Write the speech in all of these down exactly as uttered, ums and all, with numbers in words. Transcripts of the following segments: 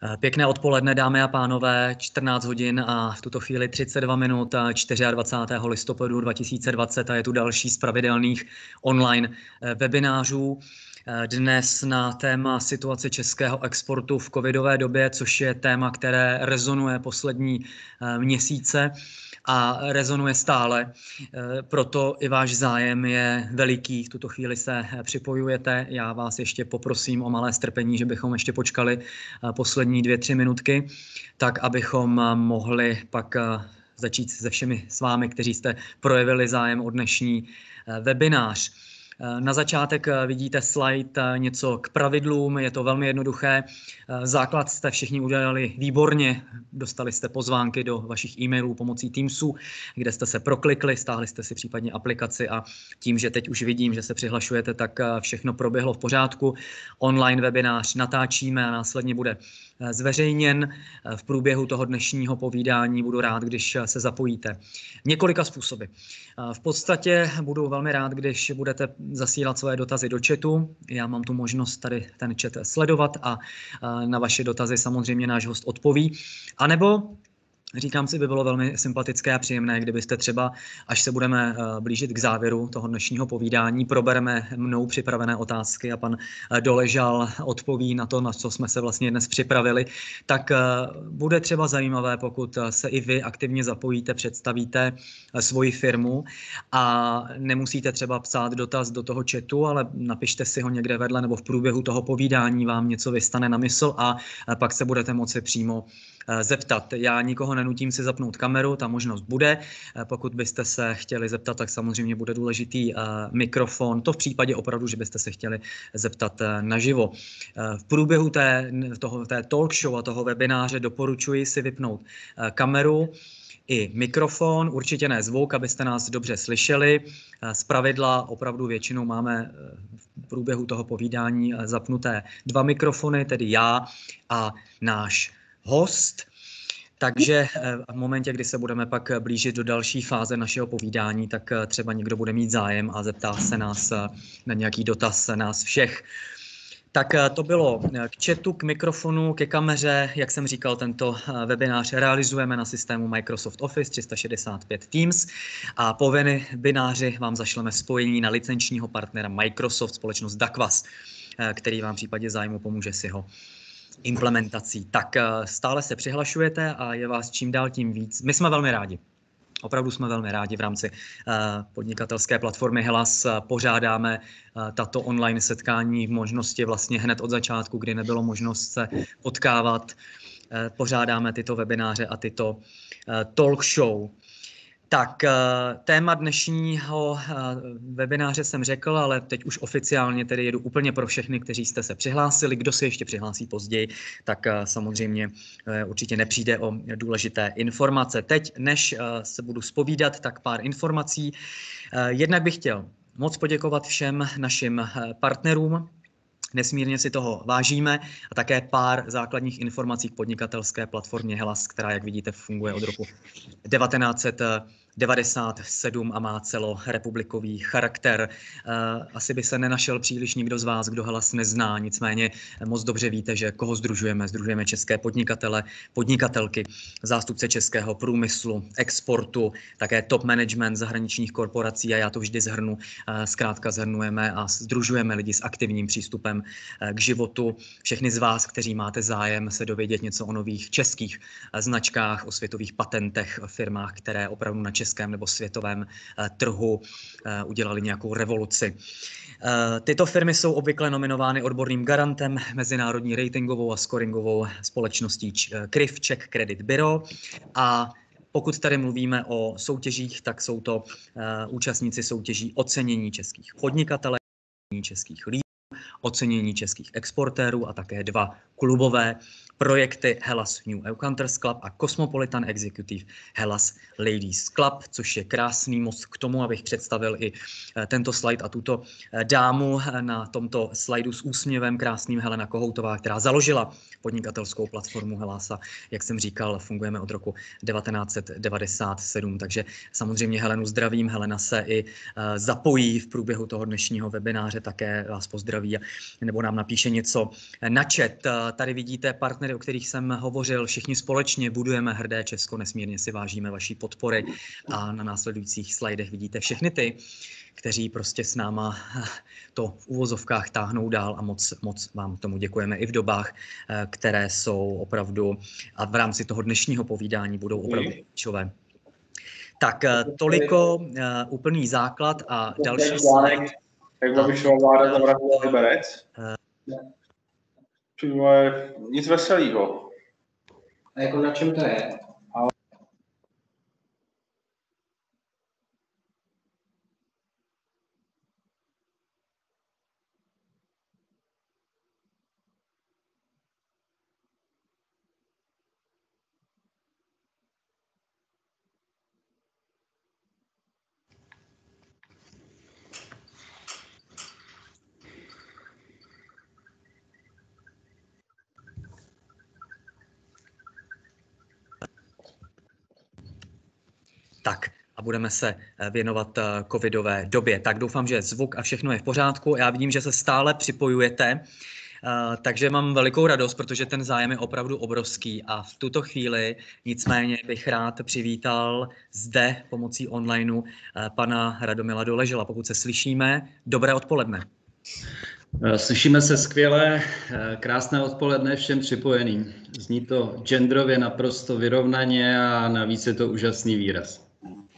Pěkné odpoledne, dámy a pánové, čtrnáct hodin a v tuto chvíli třicet dva minut dvacátého čtvrtého listopadu dva tisíce dvacet a je tu další z pravidelných online webinářů. Dnes na téma situace českého exportu v covidové době, což je téma, které rezonuje poslední měsíce a rezonuje stále. Proto i váš zájem je veliký. V tuto chvíli se připojujete. Já vás ještě poprosím o malé strpení, že bychom ještě počkali poslední dvě, tři minutky, tak abychom mohli pak začít se všemi s vámi, kteří jste projevili zájem o dnešní webinář. Na začátek vidíte slide něco k pravidlům, je to velmi jednoduché. Základ jste všichni udělali výborně, dostali jste pozvánky do vašich e-mailů pomocí Teamsu, kde jste se proklikli, stáhli jste si případně aplikaci a tím, že teď už vidím, že se přihlašujete, tak všechno proběhlo v pořádku. Online webinář natáčíme a následně bude zveřejněn. V průběhu toho dnešního povídání budu rád, když se zapojíte několika způsoby. V podstatě budu velmi rád, když budete zasílat své dotazy do chatu. Já mám tu možnost tady ten chat sledovat a na vaše dotazy samozřejmě náš host odpoví. A nebo říkám si, by bylo velmi sympatické a příjemné, kdybyste třeba, až se budeme blížit k závěru toho dnešního povídání, probereme mnou připravené otázky a pan Doležal odpoví na to, na co jsme se vlastně dnes připravili, tak bude třeba zajímavé, pokud se i vy aktivně zapojíte, představíte svoji firmu a nemusíte třeba psát dotaz do toho chatu, ale napište si ho někde vedle nebo v průběhu toho povídání vám něco vystane na mysl a pak se budete moci přímo zeptat. Já nikoho nenutím si zapnout kameru, ta možnost bude. Pokud byste se chtěli zeptat, tak samozřejmě bude důležitý mikrofon. To v případě opravdu, že byste se chtěli zeptat naživo. V průběhu té, toho, té talk show a toho webináře doporučuji si vypnout kameru i mikrofon, určitě ne zvuk, abyste nás dobře slyšeli. Zpravidla opravdu většinou máme v průběhu toho povídání zapnuté dva mikrofony, tedy já a náš host. Takže v momentě, kdy se budeme pak blížit do další fáze našeho povídání, tak třeba někdo bude mít zájem a zeptá se nás na nějaký dotaz nás všech. Tak to bylo k chatu, k mikrofonu, ke kameře. Jak jsem říkal, tento webinář realizujeme na systému Microsoft Office tři sta šedesát pět Teams a po webináři vám zašleme spojení na licenčního partnera Microsoft, společnost DAQUAS, který vám v případě zájmu pomůže si ho implementací. Tak stále se přihlašujete a je vás čím dál tím víc. My jsme velmi rádi. Opravdu jsme velmi rádi. V rámci podnikatelské platformy Helas pořádáme tato online setkání v možnosti vlastně hned od začátku, kdy nebylo možnost se potkávat. Pořádáme tyto webináře a tyto talk show. Tak, téma dnešního webináře jsem řekl, ale teď už oficiálně tedy jedu úplně pro všechny, kteří jste se přihlásili. Kdo se ještě přihlásí později, tak samozřejmě určitě nepřijde o důležité informace. Teď, než se budu zpovídat, tak pár informací. Jednak bych chtěl moc poděkovat všem našim partnerům. Nesmírně si toho vážíme a také pár základních informací k podnikatelské platformě Helas, která, jak vidíte, funguje od roku devatenáct set devadesát sedm a má celorepublikový charakter. Asi by se nenašel příliš nikdo z vás, kdo Helas nezná, nicméně moc dobře víte, že koho sdružujeme. Sdružujeme české podnikatele, podnikatelky, zástupce českého průmyslu, exportu, také top management zahraničních korporací a já to vždy zhrnu. Zkrátka zhrnujeme a sdružujeme lidi s aktivním přístupem k životu. Všechny z vás, kteří máte zájem se dovědět něco o nových českých značkách, o světových patentech, firmách, které opravdu na českém nebo světovém trhu udělali nějakou revoluci. Tyto firmy jsou obvykle nominovány odborným garantem, mezinárodní ratingovou a scoringovou společností C R I F, Czech Credit Bureau. A pokud tady mluvíme o soutěžích, tak jsou to účastníci soutěží ocenění českých podnikatelů, českých lídrů, ocenění českých exportérů a také dva klubové projekty Hellas New Encounters Club a Cosmopolitan Executive Hellas Ladies Club, což je krásný most k tomu, abych představil i tento slide a tuto dámu na tomto slajdu s úsměvem krásným, Helena Kohoutová, která založila podnikatelskou platformu Hellasa. Jak jsem říkal, fungujeme od roku devatenáct set devadesát sedm, takže samozřejmě Helenu zdravím. Helena se i zapojí v průběhu toho dnešního webináře, také vás pozdraví nebo nám napíše něco na chat. Tady vidíte partnery partnery, o kterých jsem hovořil, všichni společně budujeme hrdé Česko, nesmírně si vážíme vaší podpory a na následujících slajdech vidíte všechny ty, kteří prostě s náma to v uvozovkách táhnou dál a moc, moc vám tomu děkujeme i v dobách, které jsou opravdu a v rámci toho dnešního povídání budou opravdu klíčové. Tak toliko uh, úplný základ a další slide. Jak Babišova vláda zavraždila Liberec? Uh, nic veselýho. A jako na čem to je? Tak a budeme se věnovat covidové době. Tak doufám, že zvuk a všechno je v pořádku. Já vidím, že se stále připojujete, takže mám velikou radost, protože ten zájem je opravdu obrovský a v tuto chvíli nicméně bych rád přivítal zde pomocí onlineu pana Radomila Doležela. Pokud se slyšíme, dobré odpoledne. Slyšíme se skvěle, krásné odpoledne všem připojeným. Zní to genderově naprosto vyrovnaně a navíc je to úžasný výraz.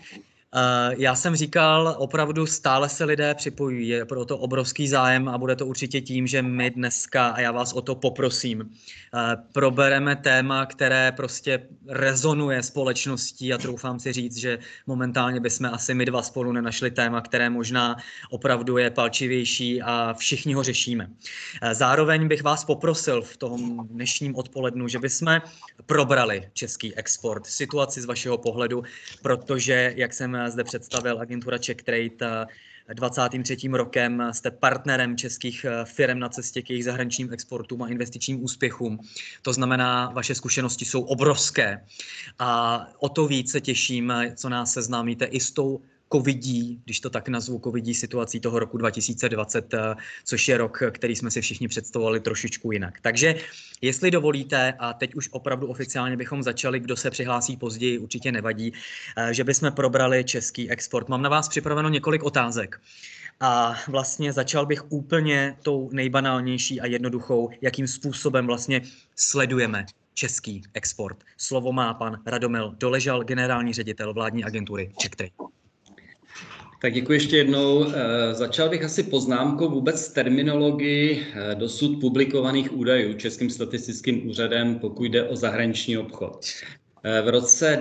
Já jsem říkal, opravdu stále se lidé připojují, je proto obrovský zájem a bude to určitě tím, že my dneska, a já vás o to poprosím, probereme téma, které prostě rezonuje společností a troufám si říct, že momentálně bychom asi my dva spolu nenašli téma, které možná opravdu je palčivější a všichni ho řešíme. Zároveň bych vás poprosil v tom dnešním odpolednu, že bychom probrali český export, situaci z vašeho pohledu, protože, jak jsem zde představil, agentura Czech Trade dvacátým třetím rokem jste partnerem českých firm na cestě k jejich zahraničním exportům a investičním úspěchům. To znamená, vaše zkušenosti jsou obrovské a o to víc se těším, co nás seznámíte i s tou covidí, když to tak nazvu, covidí situací toho roku dva tisíce dvacet, což je rok, který jsme si všichni představovali trošičku jinak. Takže jestli dovolíte, a teď už opravdu oficiálně bychom začali, kdo se přihlásí později, určitě nevadí, že bychom probrali český export. Mám na vás připraveno několik otázek. A vlastně začal bych úplně tou nejbanálnější a jednoduchou, jakým způsobem vlastně sledujeme český export. Slovo má pan Radomil Doležal, generální ředitel vládní agentury Czech Trade. Tak děkuji ještě jednou. Začal bych asi poznámkou vůbec terminologii dosud publikovaných údajů Českým statistickým úřadem, pokud jde o zahraniční obchod. V roce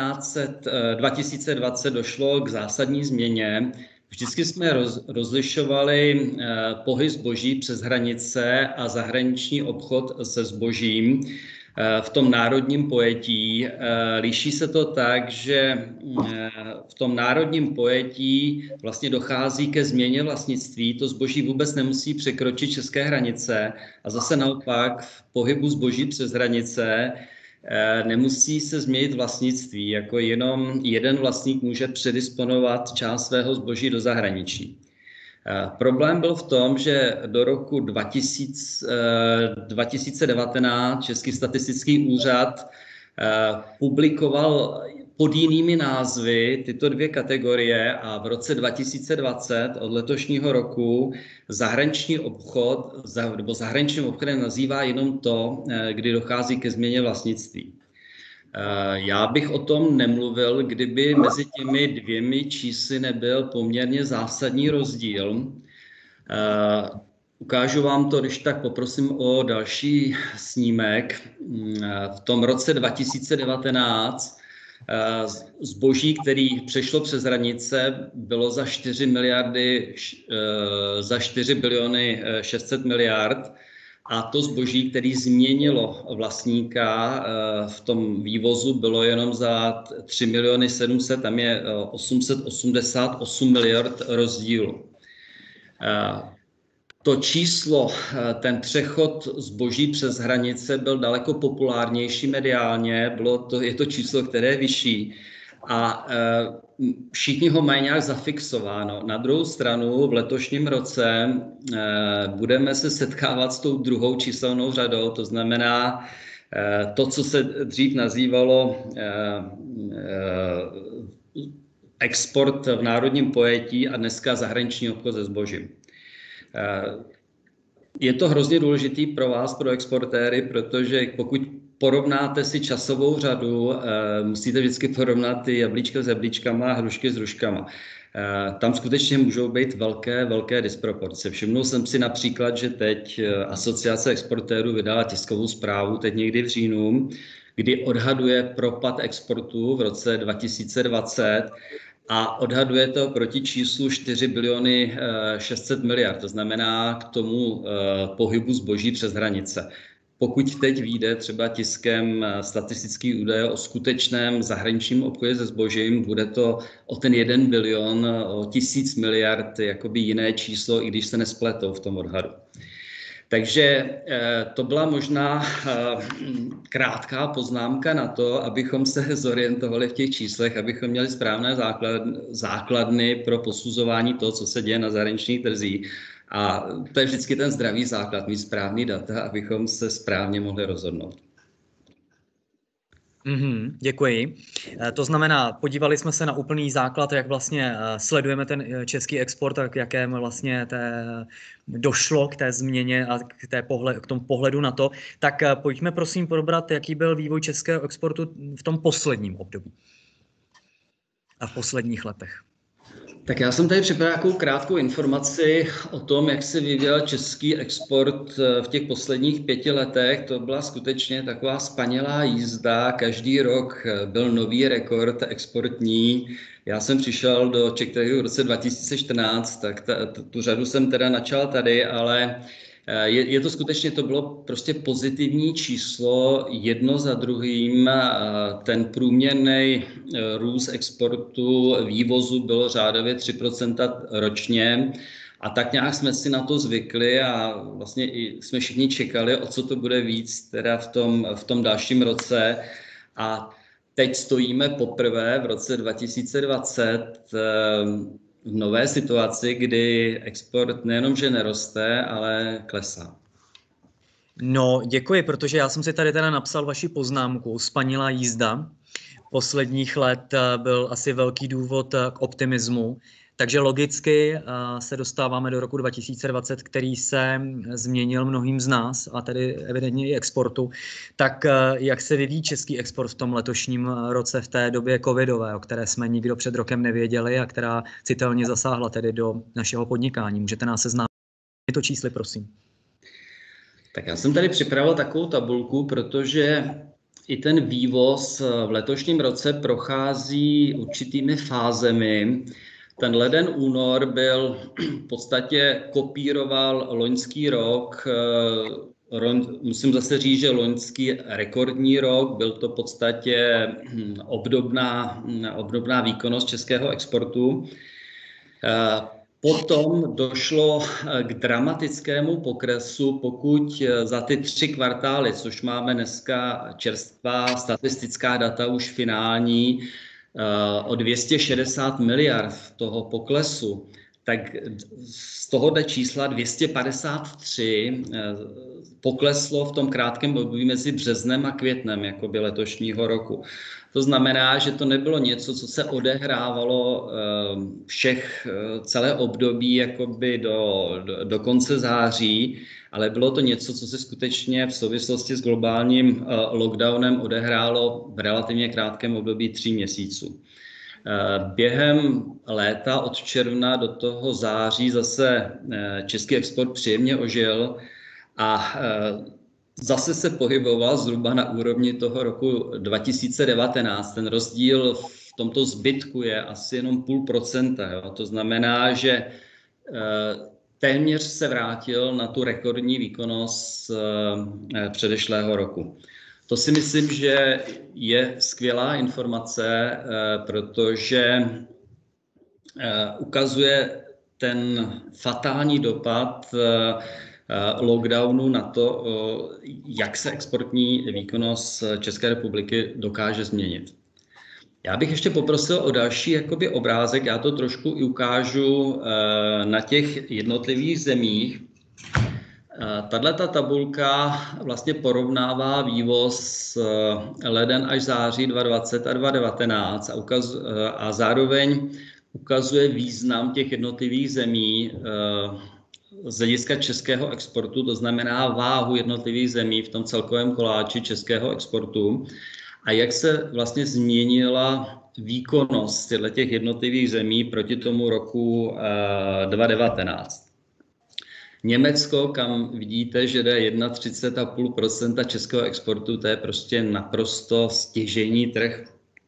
dva tisíce dvacet došlo k zásadní změně. Vždycky jsme roz, rozlišovali pohyb zboží přes hranice a zahraniční obchod se zbožím v tom národním pojetí. Liší se to tak, že v tom národním pojetí vlastně dochází ke změně vlastnictví. To zboží vůbec nemusí překročit české hranice a zase naopak v pohybu zboží přes hranice nemusí se změnit vlastnictví, jako jenom jeden vlastník může předisponovat část svého zboží do zahraničí. Problém byl v tom, že do roku dva tisíce devatenáct Český statistický úřad publikoval pod jinými názvy tyto dvě kategorie a v roce dva tisíce dvacet od letošního roku zahraniční obchod nebo zahraničním obchodem nazývá jenom to, kdy dochází ke změně vlastnictví. Já bych o tom nemluvil, kdyby mezi těmi dvěmi čísly nebyl poměrně zásadní rozdíl. Ukážu vám to, když tak poprosím o další snímek. V tom roce dva tisíce devatenáct zboží, který přešlo přes hranice, bylo za čtyři miliardy, za čtyři biliony šest set miliard. A to zboží, který změnilo vlastníka v tom vývozu, bylo jenom za tři miliony sedm set, tam je osm set osmdesát osm miliard rozdílu. To číslo, ten přechod zboží přes hranice byl daleko populárnější mediálně, bylo to, je to číslo, které je vyšší a všichni ho mají nějak zafixováno. Na druhou stranu v letošním roce budeme se setkávat s tou druhou číselnou řadou, to znamená To, co se dřív nazývalo export v národním pojetí a dneska zahraniční obchod se zbožím. Je to hrozně důležitý pro vás, pro exportéry, protože pokud porovnáte si časovou řadu, musíte vždycky porovnat ty jablíčka s jablíčkama a hrušky s hruškama. Tam skutečně můžou být velké, velké disproporce. Všimnul jsem si například, že teď Asociace exportérů vydala tiskovou zprávu, teď někdy v říjnu, kdy odhaduje propad exportu v roce dva tisíce dvacet a odhaduje to proti číslu čtyři biliony šest set miliard, to znamená k tomu pohybu zboží přes hranice. Pokud teď vyjde třeba tiskem statistický údaje o skutečném zahraničním obchodě se zbožím, bude to o ten jeden bilion, o tisíc miliard, jakoby jiné číslo, i když se nespletou v tom odhadu. Takže to byla možná krátká poznámka na to, abychom se zorientovali v těch číslech, abychom měli správné základny pro posuzování toho, co se děje na zahraničních trzích. A to je vždycky ten zdravý základ, mít správný data, abychom se správně mohli rozhodnout. Mm-hmm, děkuji. To znamená, podívali jsme se na úplný základ, jak vlastně sledujeme ten český export a k jakém vlastně té došlo k té změně a k, té pohled, k tomu pohledu na to. Tak pojďme prosím probrat, jaký byl vývoj českého exportu v tom posledním období a v posledních letech. Tak já jsem tady připravil nějakou krátkou informaci o tom, jak se vyvíjel český export v těch posledních pěti letech. To byla skutečně taková spanilá jízda. Každý rok byl nový rekord exportní. Já jsem přišel do Czech Traderu v roce dva tisíce čtrnáct, tak ta, tu řadu jsem teda načal tady, ale je, je to skutečně, to bylo prostě pozitivní číslo, jedno za druhým. Ten průměrný růst exportu, vývozu bylo řádově tři procenta ročně. A tak nějak jsme si na to zvykli a vlastně i jsme všichni čekali, o co to bude víc teda v tom, v tom dalším roce. A teď stojíme poprvé v roce dva tisíce dvacet v nové situaci, kdy export nejenom, že neroste, ale klesá. No, děkuji, protože já jsem si tady teda napsal vaši poznámku, spanilá jízda. Posledních let byl asi velký důvod k optimismu, takže logicky se dostáváme do roku dva tisíce dvacet, který se změnil mnohým z nás, a tedy evidentně i exportu. Tak jak se vyvíjí český export v tom letošním roce, v té době covidové, o které jsme nikdo před rokem nevěděli a která citelně zasáhla tedy do našeho podnikání? Můžete nás seznámit to čísly, prosím? Tak já jsem tady připravil takovou tabulku, protože i ten vývoz v letošním roce prochází určitými fázemi. Ten leden, únor byl v podstatě kopíroval loňský rok. Musím zase říct, že loňský rekordní rok, byl to v podstatě obdobná, obdobná výkonnost českého exportu. Potom došlo k dramatickému poklesu, pokud za ty tři kvartály, což máme dneska čerstvá statistická data už finální, o dvě stě šedesát miliard toho poklesu, tak z tohoto čísla dvě stě padesát tři pokleslo v tom krátkém období mezi březnem a květnem jakoby letošního roku. To znamená, že to nebylo něco, co se odehrávalo všech celé období jakoby do, do, do konce září, ale bylo to něco, co se skutečně v souvislosti s globálním lockdownem odehrálo v relativně krátkém období tří měsíců. Během léta od června do toho září zase český export příjemně ožil a zase se pohyboval zhruba na úrovni toho roku dva tisíce devatenáct. Ten rozdíl v tomto zbytku je asi jenom půl procenta. Jo? To znamená, že téměř se vrátil na tu rekordní výkonnost předešlého roku. To si myslím, že je skvělá informace, protože ukazuje ten fatální dopad lockdownu na to, jak se exportní výkonnost České republiky dokáže změnit. Já bych ještě poprosil o další jakoby obrázek, já to trošku i ukážu na těch jednotlivých zemích. Tato tabulka vlastně porovnává vývoz leden až září dva tisíce dvacet a dva tisíce devatenáct a, ukaz, a zároveň ukazuje význam těch jednotlivých zemí z hlediska českého exportu, to znamená váhu jednotlivých zemí v tom celkovém koláči českého exportu a jak se vlastně změnila výkonnost těch jednotlivých zemí proti tomu roku dva tisíce devatenáct. Německo, kam vidíte, že jde třicet jedna celá pět procenta českého exportu, to je prostě naprosto stěžejní trh,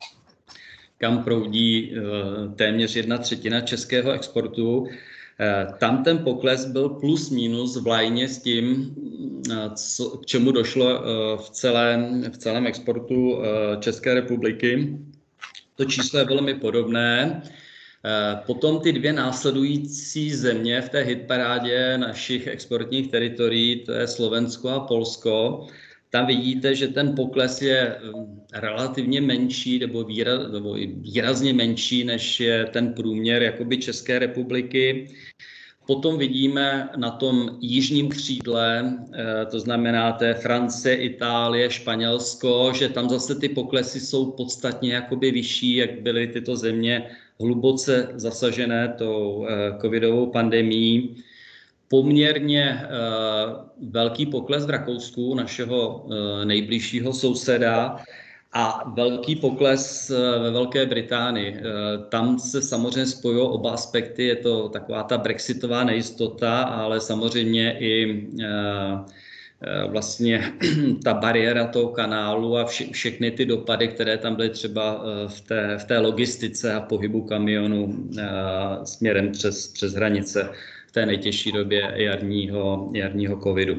kam proudí téměř jedna třetina českého exportu. Tam ten pokles byl plus minus v lajně s tím, co, k čemu došlo v celém, v celém exportu České republiky. To číslo je velmi podobné. Potom ty dvě následující země v té hitparádě našich exportních teritorií, to je Slovensko a Polsko, tam vidíte, že ten pokles je relativně menší nebo, výraz, nebo výrazně menší, než je ten průměr jakoby České republiky. Potom vidíme na tom jižním křídle, to znamená té Francie, Itálie, Španělsko, že tam zase ty poklesy jsou podstatně jakoby vyšší, jak byly tyto země hluboce zasažené tou covidovou pandemií. Poměrně velký pokles v Rakousku, našeho nejbližšího souseda, a velký pokles ve Velké Británii. Tam se samozřejmě spojují oba aspekty, je to taková ta brexitová nejistota, ale samozřejmě i vlastně ta bariéra toho kanálu a vše, všechny ty dopady, které tam byly třeba v té, v té logistice a pohybu kamionů směrem přes, přes hranice v té nejtěžší době jarního, jarního covidu.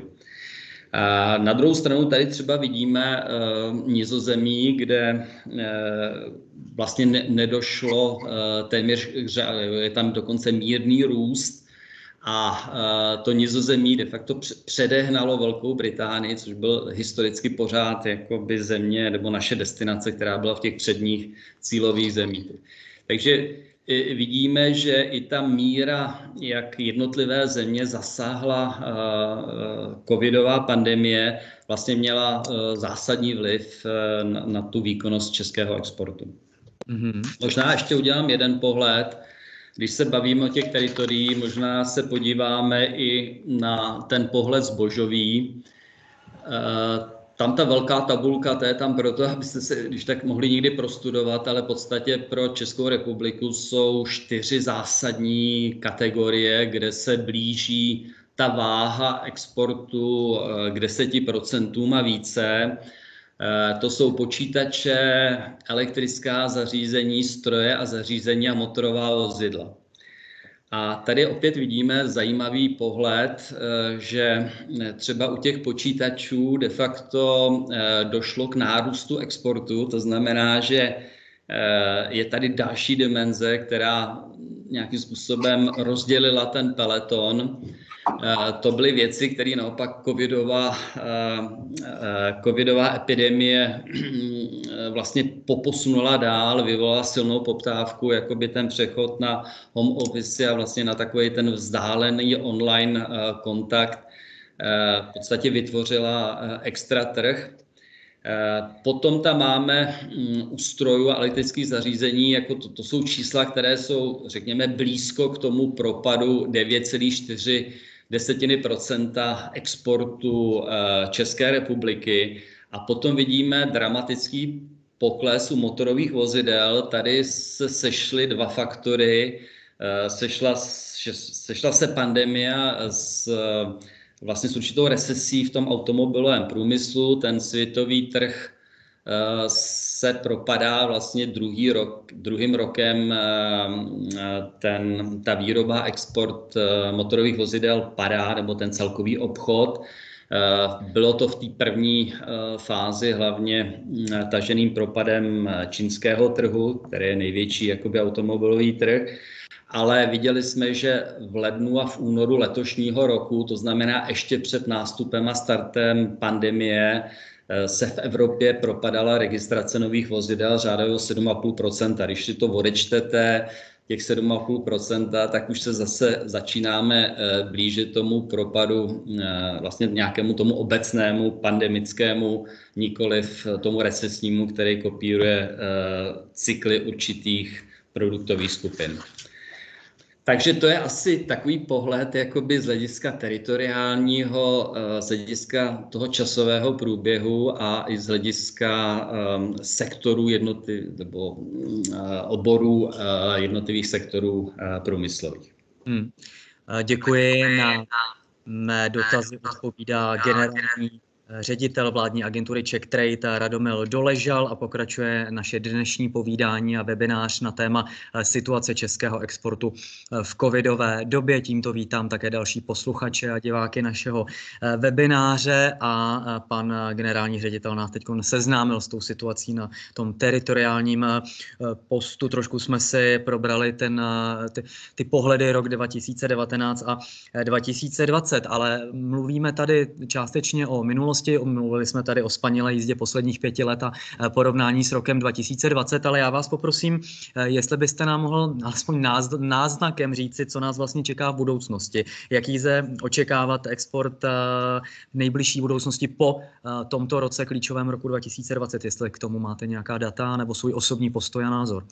A na druhou stranu tady třeba vidíme uh, Nizozemí, kde uh, vlastně ne, nedošlo uh, téměř, je tam dokonce mírný růst a uh, to Nizozemí de facto předehnalo Velkou Británii, což byl historicky pořád jakoby země nebo naše destinace, která byla v těch předních cílových zemích. Takže vidíme, že i ta míra, jak jednotlivé země zasáhla covidová pandemie, vlastně měla zásadní vliv na, na tu výkonnost českého exportu. Mm-hmm. Možná ještě udělám jeden pohled. Když se bavíme o těch teritoriích, možná se podíváme i na ten pohled zbožový. Tam ta velká tabulka, to je tam proto, abyste se, když tak mohli někdy prostudovat, ale v podstatě pro Českou republiku jsou čtyři zásadní kategorie, kde se blíží ta váha exportu k deseti procentům a více. To jsou počítače, elektrická zařízení, stroje a zařízení a motorová vozidla. A tady opět vidíme zajímavý pohled, že třeba u těch počítačů de facto došlo k nárůstu exportu, to znamená, že je tady další dimenze, která nějakým způsobem rozdělila ten peleton. To byly věci, které naopak covidová, covidová epidemie vlastně poposunula dál, vyvolala silnou poptávku, jakoby ten přechod na home office a vlastně na takový ten vzdálený online kontakt v podstatě vytvořila extra trh. Potom tam máme u strojů a elektrických zařízení, jako to, to jsou čísla, které jsou, řekněme, blízko k tomu propadu devět celá čtyři procenta exportu České republiky. A potom vidíme dramatický pokles u motorových vozidel. Tady se sešly dva faktory. Sešla, sešla se pandemie s vlastně s určitou recesí v tom automobilovém průmyslu. Ten světový trh se propadá vlastně druhý rok, druhým rokem ten, ta výroba, export motorových vozidel padá, nebo ten celkový obchod. Bylo to v té první fázi hlavně taženým propadem čínského trhu, který je největší jakoby automobilový trh. Ale viděli jsme, že v lednu a v únoru letošního roku, to znamená ještě před nástupem a startem pandemie, se v Evropě propadala registrace nových vozidel řádově o sedm celá pět procenta. Když si to odečtete těch sedm a půl procenta, tak už se zase začínáme blížit tomu propadu, vlastně nějakému tomu obecnému pandemickému, nikoliv tomu recesnímu, který kopíruje cykly určitých produktových skupin. Takže to je asi takový pohled jakoby z hlediska teritoriálního, z hlediska toho časového průběhu a i z hlediska um, sektorů jednotliv, nebo uh, oborů uh, jednotlivých sektorů uh, průmyslových. Hmm. Děkuji. Na mé dotazy odpovídá generální ředitel vládní agentury Czech Trade Radomil Doležal a pokračuje naše dnešní povídání a webinář na téma situace českého exportu v covidové době. Tímto vítám také další posluchače a diváky našeho webináře a pan generální ředitel nás teď seznámil s tou situací na tom teritoriálním postu. Trošku jsme si probrali ten, ty, ty pohledy rok dva tisíce devatenáct a dva tisíce dvacet, ale mluvíme tady částečně o minulosti. Mluvili jsme tady o spanilé jízdě posledních pěti let a porovnání s rokem dva tisíce dvacet, ale já vás poprosím, jestli byste nám mohl alespoň náznakem říci, co nás vlastně čeká v budoucnosti. Jaký lze očekávat export v nejbližší budoucnosti po tomto roce, klíčovém roku dva tisíce dvacet, jestli k tomu máte nějaká data nebo svůj osobní postoj a názor.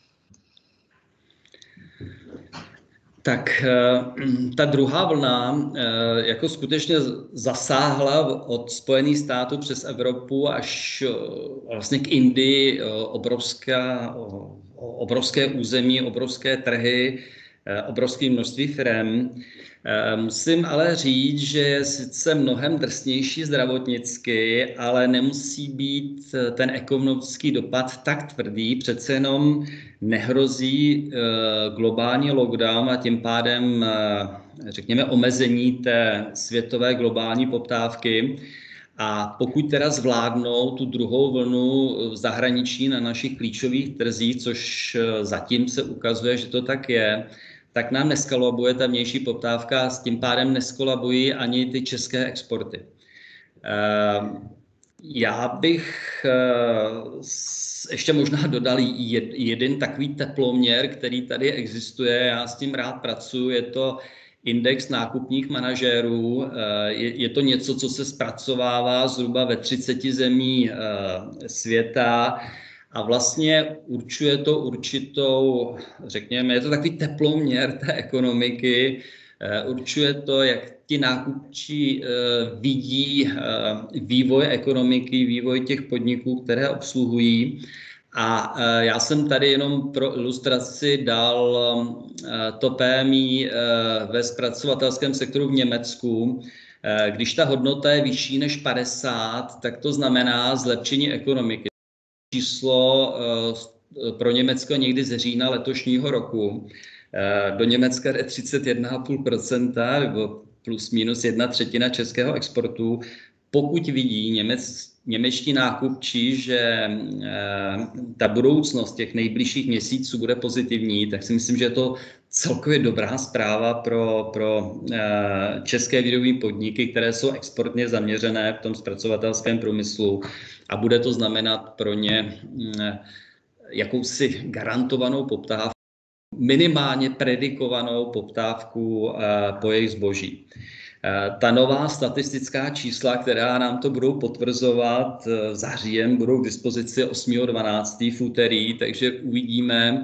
Tak ta druhá vlna jako skutečně zasáhla od Spojených států přes Evropu až vlastně k Indii, obrovská, obrovské území, obrovské trhy, obrovské množství firem. Musím ale říct, že je sice mnohem drsnější zdravotnicky, ale nemusí být ten ekonomický dopad tak tvrdý, přece jenom nehrozí globální lockdown a tím pádem, řekněme, omezení té světové globální poptávky. A pokud teda zvládnou tu druhou vlnu v zahraničí na našich klíčových trzích, což zatím se ukazuje, že to tak je, tak nám neskalabuje ta vnější poptávka a s tím pádem neskolabují ani ty české exporty. Já bych ještě možná dodal jeden takový teploměr, který tady existuje, já s tím rád pracuji, je to index nákupních manažérů. Je to něco, co se zpracovává zhruba ve třiceti zemí světa. A vlastně určuje to určitou, řekněme, je to takový teploměr té ekonomiky, určuje to, jak ti nákupčí vidí vývoj ekonomiky, vývoj těch podniků, které obsluhují. A já jsem tady jenom pro ilustraci dal to P M I ve zpracovatelském sektoru v Německu. Když ta hodnota je vyšší než padesát, tak to znamená zlepšení ekonomiky. Číslo pro Německo někdy ze října letošního roku. Do Německa jde třicet jedna celá pět procenta nebo plus minus jedna třetina českého exportu. Pokud vidí Němec, němečtí nákupčí, že ta budoucnost těch nejbližších měsíců bude pozitivní, tak si myslím, že je to celkově dobrá zpráva pro, pro české výrobní podniky, které jsou exportně zaměřené v tom zpracovatelském průmyslu a bude to znamenat pro ně jakousi garantovanou poptávku, minimálně predikovanou poptávku po jejich zboží. Ta nová statistická čísla, která nám to budou potvrzovat zářím, budou k dispozici osmého dvanáctého v úterý, takže uvidíme,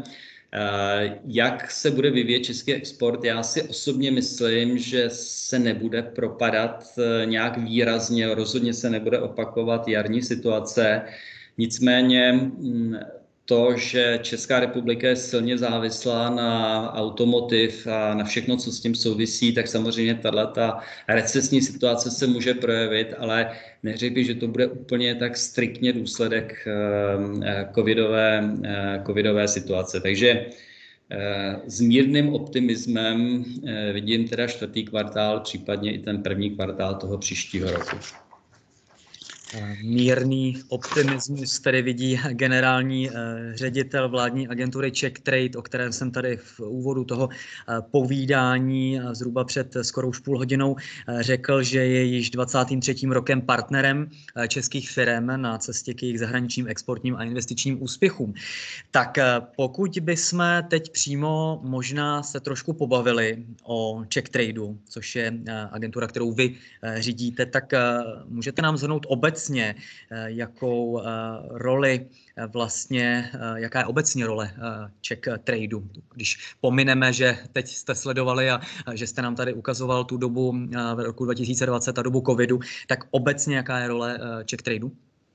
jak se bude vyvíjet český export. Já si osobně myslím, že se nebude propadat nějak výrazně, rozhodně se nebude opakovat jarní situace. Nicméně to, že Česká republika je silně závislá na automotiv a na všechno, co s tím souvisí, tak samozřejmě tato recesní situace se může projevit, ale neřekl bych, že to bude úplně tak striktně důsledek covidové, covidové situace. Takže s mírným optimismem vidím teda čtvrtý kvartál, případně i ten první kvartál toho příštího roku. Mírný optimismus tady vidí generální ředitel vládní agentury Czech Trade, o kterém jsem tady v úvodu toho povídání zhruba před skoro už půl hodinou řekl, že je již dvacátým třetím rokem partnerem českých firem na cestě k jejich zahraničním exportním a investičním úspěchům. Tak pokud bychom teď přímo možná se trošku pobavili o Czech Tradeu, což je agentura, kterou vy řídíte, tak můžete nám shrnout obecně, jakou roli vlastně, jaká je obecně role Czech Tradeu, když pomineme, že teď jste sledovali a že jste nám tady ukazoval tu dobu v roku dva tisíce dvacet a dobu covidu, tak obecně jaká je role Czech Tradeu?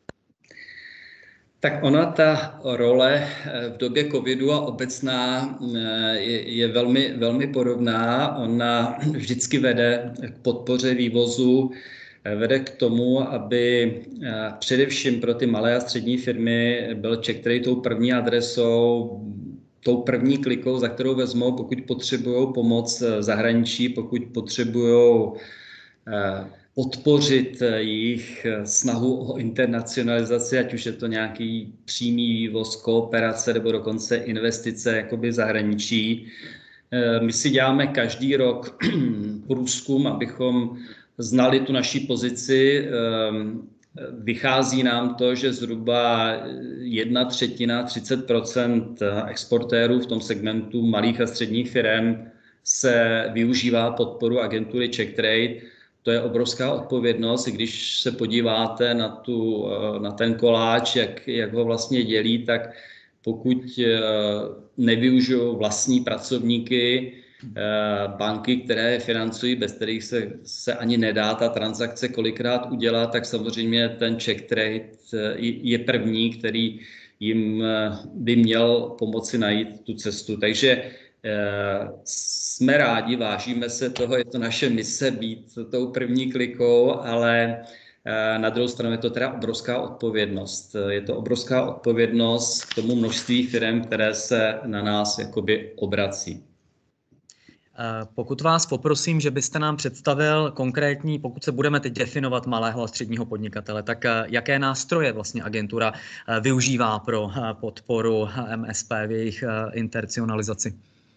Tak ona, ta role v době covidu a obecná je, je velmi, velmi podobná. Ona vždycky vede k podpoře vývozu, vede k tomu, aby především pro ty malé a střední firmy byl Czech Trade tou první adresou, tou první klikou, za kterou vezmou, pokud potřebují pomoc v zahraničí, pokud potřebují podpořit jejich snahu o internacionalizaci, ať už je to nějaký přímý vývoz, kooperace nebo dokonce investice jakoby v zahraničí. My si děláme každý rok průzkum, abychom znali tu naší pozici. Vychází nám to, že zhruba jedna třetina, třicet procent exportérů v tom segmentu malých a středních firm se využívá podporu agentury Czech Trade. To je obrovská odpovědnost, i když se podíváte na, tu, na ten koláč, jak, jak ho vlastně dělí, tak pokud nevyužijou vlastní pracovníky, banky, které financují, bez kterých se, se ani nedá ta transakce kolikrát udělat, tak samozřejmě ten Czech Trade je první, který jim by měl pomoci najít tu cestu. Takže jsme rádi, vážíme se toho, je to naše mise být tou první klikou, ale na druhou stranu je to teda obrovská odpovědnost. Je to obrovská odpovědnost k tomu množství firm, které se na nás jakoby obrací. Pokud vás poprosím, že byste nám představil konkrétní, pokud se budeme teď definovat malého a středního podnikatele, tak jaké nástroje vlastně agentura využívá pro podporu M S P v jejich internacionalizaci?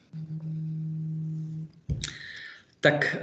Tak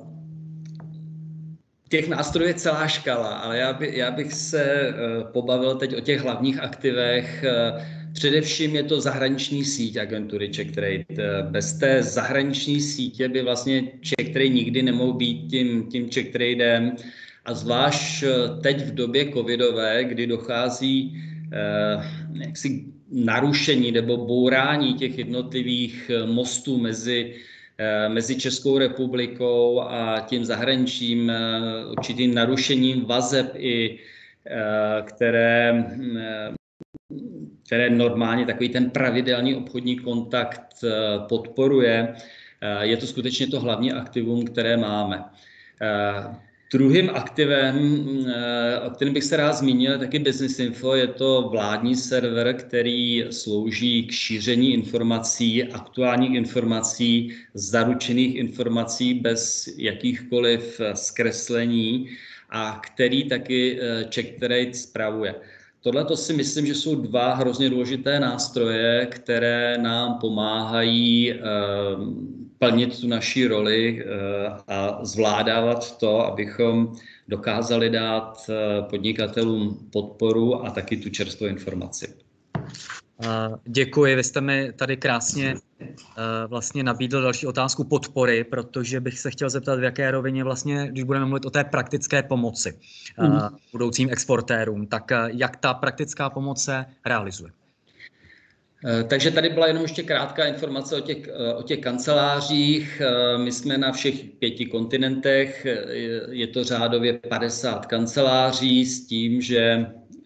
těch nástrojů je celá škala, ale já, by, já bych se pobavil teď o těch hlavních aktivech. Především je to zahraniční síť agentury Czech Trade. Bez té zahraniční sítě by vlastně Czech Trade nikdy nemohl být tím, tím Czech Tradem. A zvlášť teď v době covidové, kdy dochází eh, jaksi narušení nebo bourání těch jednotlivých mostů mezi, eh, mezi Českou republikou a tím zahraničím, eh, určitým narušením vazeb, i, eh, které eh, které normálně takový ten pravidelný obchodní kontakt podporuje, je to skutečně to hlavní aktivum, které máme. Druhým aktivem, o kterém bych se rád zmínil, je taky Business Info. Je to vládní server, který slouží k šíření informací, aktuálních informací, zaručených informací bez jakýchkoliv zkreslení a který taky Czech Trade spravuje. Tohle to si myslím, že jsou dva hrozně důležité nástroje, které nám pomáhají eh, plnit tu naši roli eh, a zvládávat to, abychom dokázali dát eh, podnikatelům podporu a taky tu čerstvou informaci. Děkuji, vy jste mi tady krásně vlastně nabídl další otázku podpory, protože bych se chtěl zeptat, v jaké rovině vlastně, když budeme mluvit o té praktické pomoci mm. budoucím exportérům, tak jak ta praktická pomoc se realizuje? Takže tady byla jenom ještě krátká informace o těch, o těch kancelářích. My jsme na všech pěti kontinentech, je to řádově padesát kanceláří s tím, že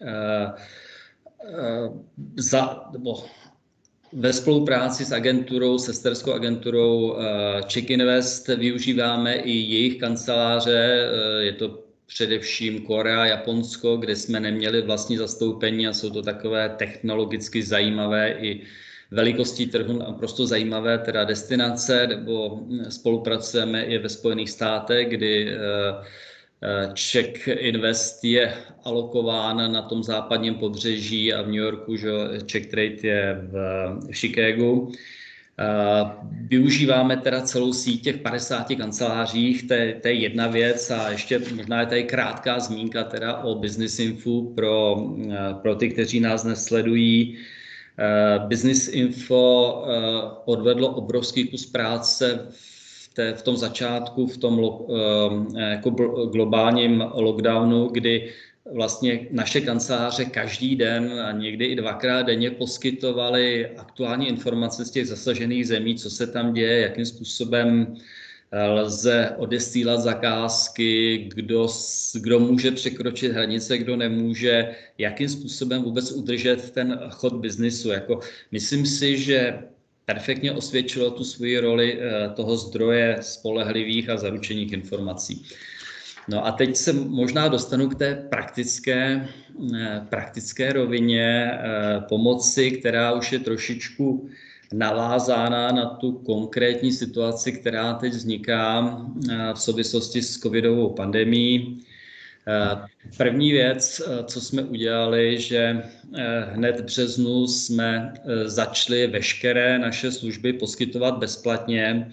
za, nebo ve spolupráci s agenturou, sesterskou agenturou Czech Invest využíváme i jejich kanceláře. Je to především Korea, Japonsko, kde jsme neměli vlastní zastoupení a jsou to takové technologicky zajímavé i velikostí trhu naprosto zajímavé teda destinace, nebo spolupracujeme i ve Spojených státech, kdy Czech Invest je alokován na tom západním pobřeží a v New Yorku, že Czech Trade je v Chicagu. Využíváme teda celou síť těch padesáti kancelářích, to je, to je jedna věc a ještě možná je tady krátká zmínka teda o Business Info pro, pro ty, kteří nás nesledují. Business Info odvedlo obrovský kus práce v, té, v tom začátku, v tom jako globálním lockdownu, kdy vlastně naše kanceláře každý den a někdy i dvakrát denně poskytovaly aktuální informace z těch zasažených zemí, co se tam děje, jakým způsobem lze odesílat zakázky, kdo, kdo může překročit hranice, kdo nemůže, jakým způsobem vůbec udržet ten chod biznisu. Jako, myslím si, že perfektně osvědčilo tu svoji roli toho zdroje spolehlivých a zaručených informací. No a teď se možná dostanu k té praktické, praktické rovině pomoci, která už je trošičku navázána na tu konkrétní situaci, která teď vzniká v souvislosti s covidovou pandemií. První věc, co jsme udělali, že hned v březnu jsme začali veškeré naše služby poskytovat bezplatně.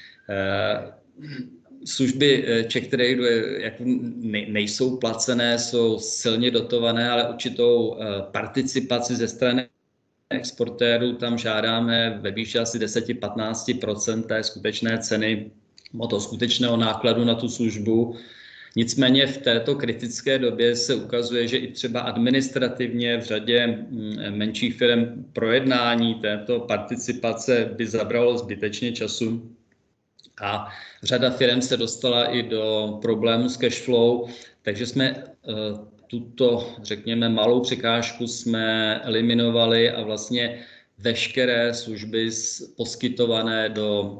Služby Czech Trade jako nejsou placené, jsou silně dotované, ale určitou participaci ze strany exportérů tam žádáme ve výši asi deset až patnáct procent té skutečné ceny, toho skutečného nákladu na tu službu. Nicméně v této kritické době se ukazuje, že i třeba administrativně v řadě menších firm projednání této participace by zabralo zbytečně času. A řada firm se dostala i do problémů s cash flow, takže jsme tuto, řekněme, malou překážku jsme eliminovali a vlastně veškeré služby poskytované do,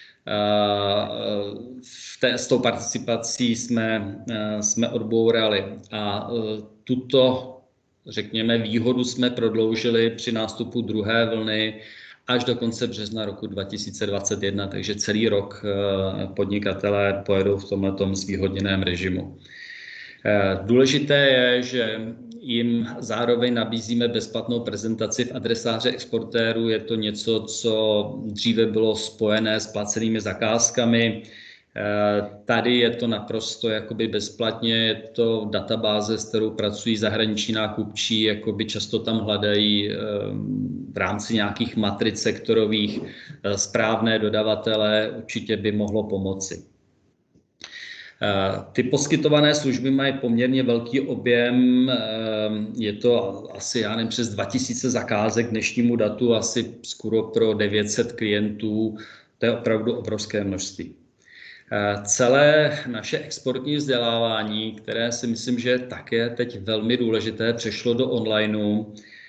v té, s tou participací jsme, jsme odbourali. A tuto, řekněme, výhodu jsme prodloužili při nástupu druhé vlny až do konce března roku dva tisíce dvacet jedna, takže celý rok podnikatelé pojedou v tomhletom zvýhodněném režimu. Důležité je, že jim zároveň nabízíme bezplatnou prezentaci v adresáře exportérů. Je to něco, co dříve bylo spojené s placenými zakázkami. Tady je to naprosto jakoby bezplatně, je to databáze, s kterou pracují zahraniční nákupčí, jakoby často tam hledají v rámci nějakých matric sektorových správné dodavatele, určitě by mohlo pomoci. Ty poskytované služby mají poměrně velký objem, je to asi, já nevím, přes dva tisíce zakázek k dnešnímu datu, asi skoro pro devět set klientů, to je opravdu obrovské množství. Celé naše exportní vzdělávání, které si myslím, že také teď velmi důležité, přešlo do onlineu.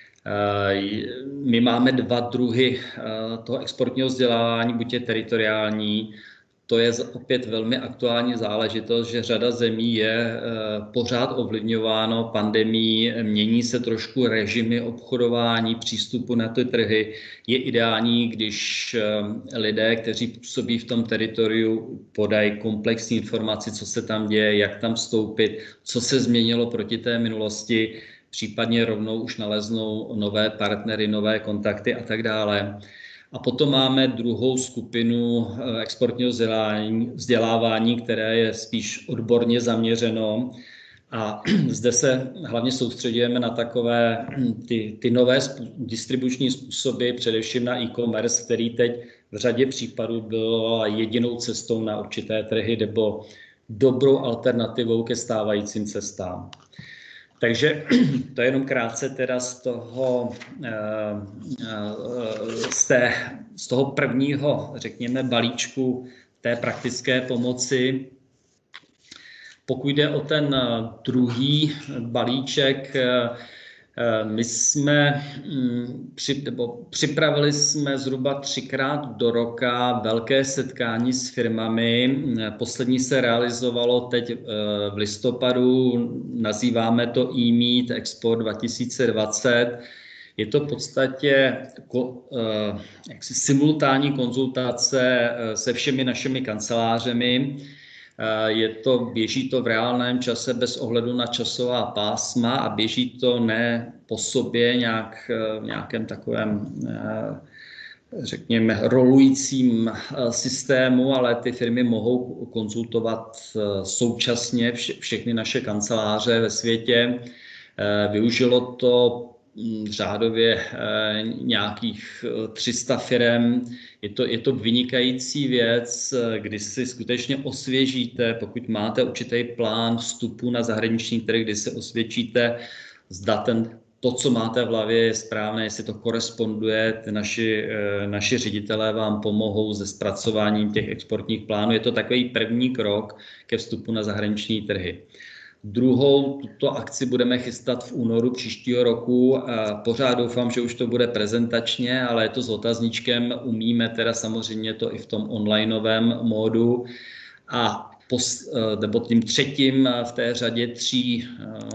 My máme dva druhy toho exportního vzdělávání, buď je teritoriální, to je opět velmi aktuální záležitost, že řada zemí je pořád ovlivňováno pandemií, mění se trošku režimy obchodování, přístupu na ty trhy. Je ideální, když lidé, kteří působí v tom teritoriu, podají komplexní informaci, co se tam děje, jak tam vstoupit, co se změnilo proti té minulosti, případně rovnou už naleznou nové partnery, nové kontakty a tak dále. A potom máme druhou skupinu exportního vzdělávání, vzdělávání, které je spíš odborně zaměřeno. A zde se hlavně soustředujeme na takové ty, ty nové distribuční způsoby, především na e-commerce, který teď v řadě případů byl jedinou cestou na určité trhy nebo dobrou alternativou ke stávajícím cestám. Takže to je jenom krátce teda z toho, z, té, z toho prvního, řekněme, balíčku té praktické pomoci. Pokud jde o ten druhý balíček, my jsme připravili jsme zhruba třikrát do roka velké setkání s firmami. Poslední se realizovalo teď v listopadu, nazýváme to e-meet Expo dva tisíce dvacet. Je to v podstatě jaksi simultánní konzultace se všemi našimi kancelářemi. Je to, běží to v reálném čase bez ohledu na časová pásma a běží to ne po sobě nějak, v nějakém takovém, řekněme, rolujícím systému, ale ty firmy mohou konzultovat současně vše, všechny naše kanceláře ve světě. Využilo to řádově nějakých tři sta firem. Je to, je to vynikající věc, kdy si skutečně osvěžíte, pokud máte určitý plán vstupu na zahraniční trh, kdy si osvědčíte, zda ten, to, co máte v hlavě, je správné, jestli to koresponduje. Ty naši, naši ředitelé vám pomohou se zpracováním těch exportních plánů. Je to takový první krok ke vstupu na zahraniční trhy. Druhou tuto akci budeme chystat v únoru příštího roku. Pořád doufám, že už to bude prezentačně, ale je to s otazníčkem. Umíme teda samozřejmě to i v tom onlineovém módu. A pos, nebo tím třetím v té řadě tří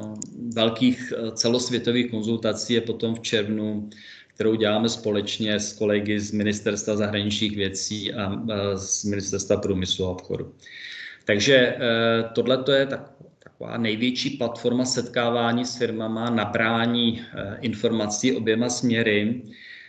velkých celosvětových konzultací je potom v červnu, kterou děláme společně s kolegy z Ministerstva zahraničních věcí a z Ministerstva průmyslu a obchodu. Takže tohle je tak taková největší platforma setkávání s firmama, nabrání informací oběma směry.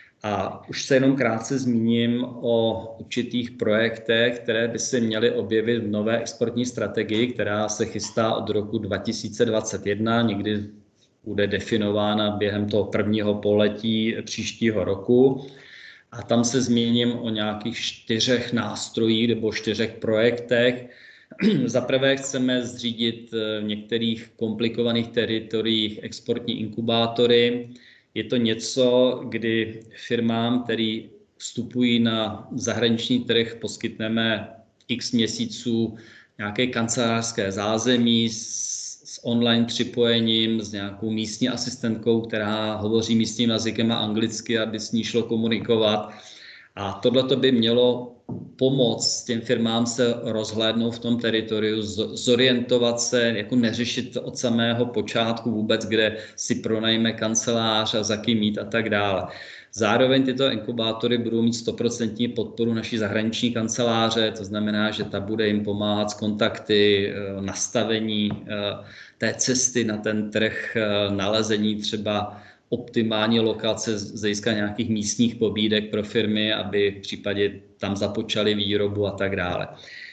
A už se jenom krátce zmíním o určitých projektech, které by se měly objevit v nové exportní strategii, která se chystá od roku dva tisíce dvacet jedna, někdy bude definována během toho prvního poletí příštího roku. A tam se zmíním o nějakých čtyřech nástrojích nebo čtyřech projektech. Za prvé chceme zřídit v některých komplikovaných teritoriích exportní inkubátory. Je to něco, kdy firmám, které vstupují na zahraniční trh, poskytneme x měsíců nějaké kancelářské zázemí s, s online připojením, s nějakou místní asistentkou, která hovoří místním jazykem a anglicky, aby s ní šlo komunikovat. A tohle by mělo pomoct těm firmám se rozhlédnout v tom teritoriu, zorientovat se, jako neřešit od samého počátku vůbec, kde si pronajme kancelář a za kým mít a tak dále. Zároveň tyto inkubátory budou mít stoprocentní podporu naší zahraniční kanceláře, to znamená, že ta bude jim pomáhat s kontakty, nastavení té cesty na ten trh, nalezení třeba optimální lokace, získat nějakých místních pobídek pro firmy, aby v případě tam započali výrobu a tak dále.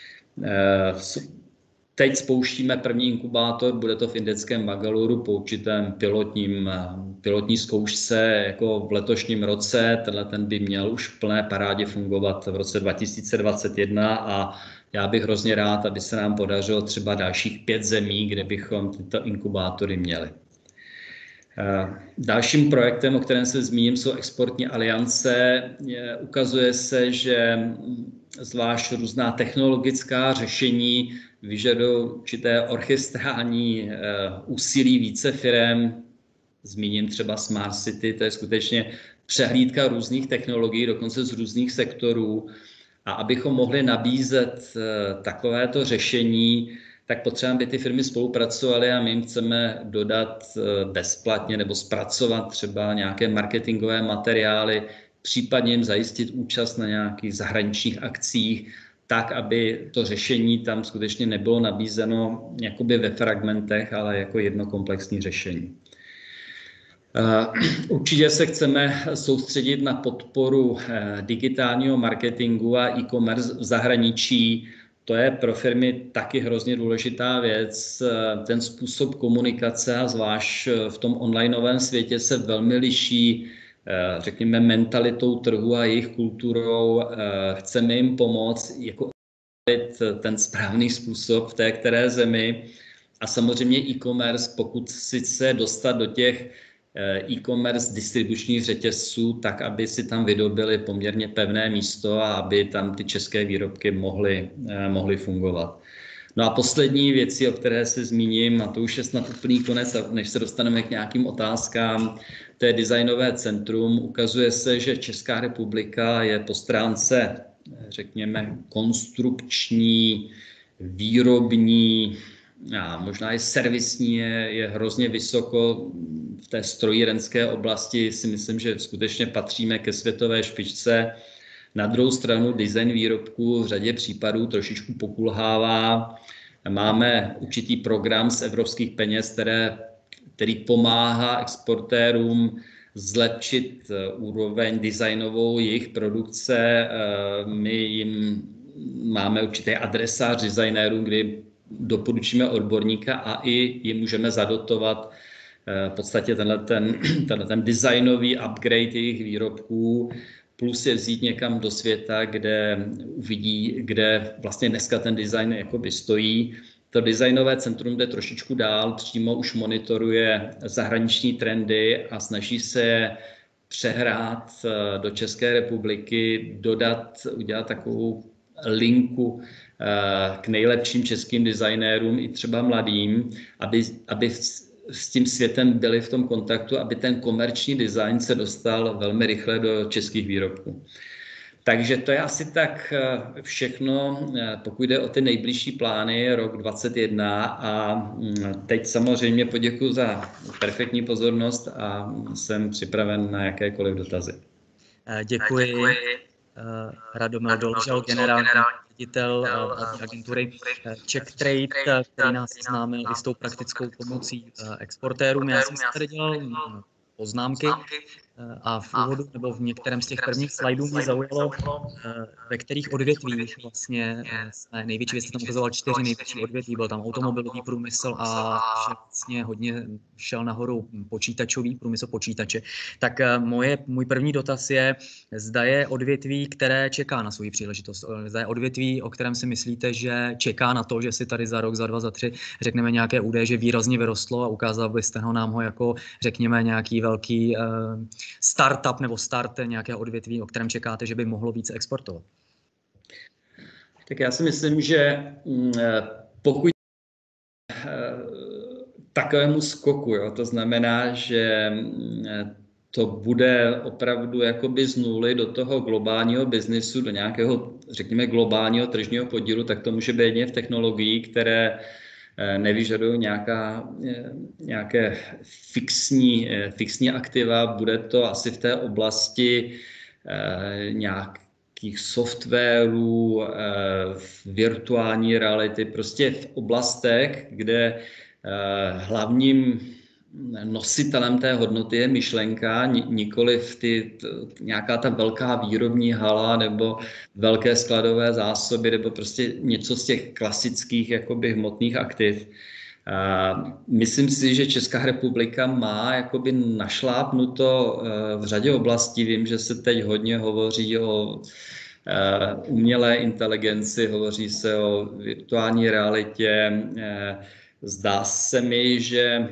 Teď spouštíme první inkubátor, bude to v indickém Bangaluru po určitém pilotním, pilotní zkoušce jako v letošním roce. Tenhle ten by měl už v plné parádě fungovat v roce dva tisíce dvacet jedna a já bych hrozně rád, aby se nám podařilo třeba dalších pět zemí, kde bychom tyto inkubátory měli. Dalším projektem, o kterém se zmíním, jsou exportní aliance. Ukazuje se, že zvlášť různá technologická řešení vyžadují určité orchestrální úsilí více firem. Zmíním třeba Smart City, to je skutečně přehlídka různých technologií, dokonce z různých sektorů. A abychom mohli nabízet takovéto řešení, tak potřebujeme, aby ty firmy spolupracovaly a my jim chceme dodat bezplatně nebo zpracovat třeba nějaké marketingové materiály, případně jim zajistit účast na nějakých zahraničních akcích, tak, aby to řešení tam skutečně nebylo nabízeno jakoby ve fragmentech, ale jako jedno komplexní řešení. Určitě se chceme soustředit na podporu digitálního marketingu a e-commerce v zahraničí. To je pro firmy taky hrozně důležitá věc. Ten způsob komunikace, a zvlášť v tom onlineovém světě, se velmi liší, řekněme, mentalitou trhu a jejich kulturou. Chceme jim pomoct jako ten správný způsob v té které zemi. A samozřejmě e-commerce, pokud si chce dostat do těch e-commerce distribučních řetězců, tak aby si tam vydobili poměrně pevné místo a aby tam ty české výrobky mohly, mohly fungovat. No a poslední věci, o které se zmíním, a to už je snad úplný konec, než se dostaneme k nějakým otázkám, to je designové centrum. Ukazuje se, že Česká republika je po stránce, řekněme, konstrukční, výrobní, a možná i servisní je, je hrozně vysoko. V té strojírenské oblasti si myslím, že skutečně patříme ke světové špičce. Na druhou stranu design výrobků v řadě případů trošičku pokulhává. Máme určitý program z evropských peněz, které, který pomáhá exportérům zlepšit úroveň designovou jejich produkce. My jim máme určitý adresář designérům, kdy doporučíme odborníka a i jim můžeme zadotovat v podstatě tenhle ten, tenhle ten designový upgrade jejich výrobků, plus je vzít někam do světa, kde uvidí, kde vlastně dneska ten design jakoby stojí. To designové centrum jde trošičku dál, přímo už monitoruje zahraniční trendy a snaží se přehrát do České republiky, dodat, udělat takovou linku k nejlepším českým designérům i třeba mladým, aby, aby s tím světem byli v tom kontaktu, aby ten komerční design se dostal velmi rychle do českých výrobků. Takže to je asi tak všechno, pokud jde o ty nejbližší plány, rok dvacet jedna, a teď samozřejmě poděkuji za perfektní pozornost a jsem připraven na jakékoliv dotazy. Děkuji. Radomil Dolžel, generální ředitel agentury Czech Trade, který nás seznámil i s tou praktickou pomocí exportérům. Já jsem si tady dělal poznámky a v úvodu nebo v některém z těch prvních slajdů mě zaujalo, ve kterých odvětvích vlastně jsme největší, vy jste tam ukazoval čtyři největší odvětví, byl tam automobilový průmysl a že vlastně hodně šel nahoru počítačový průmysl, počítače. Tak moje, můj první dotaz je, zda je odvětví, které čeká na svou příležitost, zda je odvětví, o kterém si myslíte, že čeká na to, že si tady za rok, za dva, za tři řekneme nějaké údaje, že výrazně vyrostlo a ukázal byste ho nám ho jako, řekněme, nějaký velký startup nebo start nějakého odvětví, o kterém čekáte, že by mohlo více exportovat? Tak já si myslím, že pokud takovému skoku, jo, to znamená, že to bude opravdu jakoby z nuly do toho globálního biznisu, do nějakého, řekněme, globálního tržního podílu, tak to může být jedně v technologií, které nevyžadují nějaká, nějaké fixní, fixní aktiva. Bude to asi v té oblasti nějakých softwarů, virtuální reality, prostě v oblastech, kde hlavním nositelem té hodnoty je myšlenka, nikoli v ty, t, nějaká ta velká výrobní hala nebo velké skladové zásoby nebo prostě něco z těch klasických jakoby hmotných aktiv. Uh, myslím si, že Česká republika má jakoby našlápnuto uh, v řadě oblastí. Vím, že se teď hodně hovoří o uh, umělé inteligenci, hovoří se o virtuální realitě. Uh, Zdá se mi, že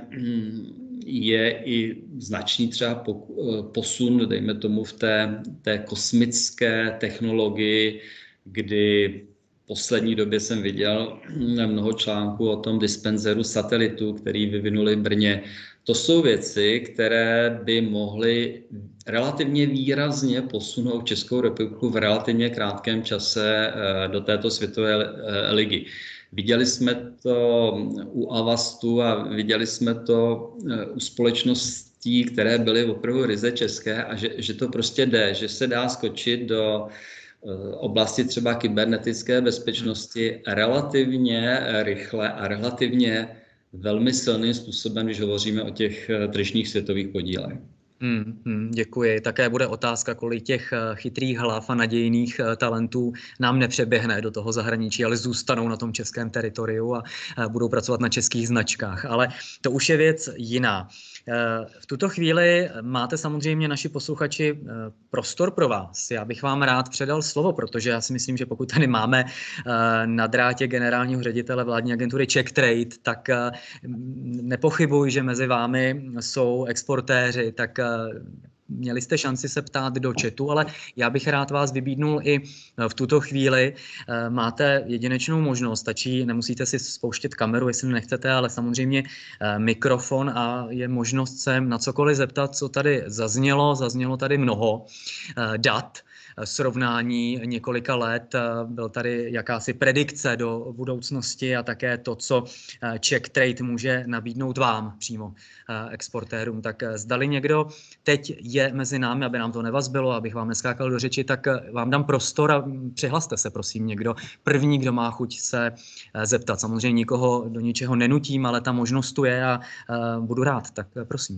je i značný třeba posun, dejme tomu, v té, té kosmické technologii, kdy v poslední době jsem viděl mnoho článků o tom dispenzeru satelitu, který vyvinuli v Brně. To jsou věci, které by mohly relativně výrazně posunout Českou republiku v relativně krátkém čase do této světové ligy. Viděli jsme to u Avastu a viděli jsme to u společností, které byly opravdu ryze české, a že, že to prostě jde, že se dá skočit do oblasti třeba kybernetické bezpečnosti relativně rychle a relativně velmi silným způsobem, když hovoříme o těch tržních světových podílech. Hmm, hmm, děkuji. Také bude otázka, kolik těch chytrých hlav a nadějných talentů nám nepřeběhne do toho zahraničí, ale zůstanou na tom českém teritoriu a budou pracovat na českých značkách. Ale to už je věc jiná. V tuto chvíli máte samozřejmě, naši posluchači, prostor pro vás. Já bych vám rád předal slovo, protože já si myslím, že pokud tady máme na drátě generálního ředitele vládní agentury Czech Trade, tak nepochybuji, že mezi vámi jsou exportéři, tak měli jste šanci se ptát do chatu, ale já bych rád vás vybídnul i v tuto chvíli. Máte jedinečnou možnost, stačí, nemusíte si spouštět kameru, jestli nechcete, ale samozřejmě mikrofon a je možnost se na cokoliv zeptat, co tady zaznělo. Zaznělo tady mnoho dat. srovnání několika let. Byl tady jakási predikce do budoucnosti a také to, co Czech Trade může nabídnout vám přímo, exportérům. Tak zdali někdo teď je mezi námi, aby nám to nevazbilo, abych vám neskákal do řeči, tak vám dám prostor a přihlaste se, prosím, někdo první, kdo má chuť se zeptat. Samozřejmě nikoho do ničeho nenutím, ale ta možnost tu je a budu rád, tak prosím.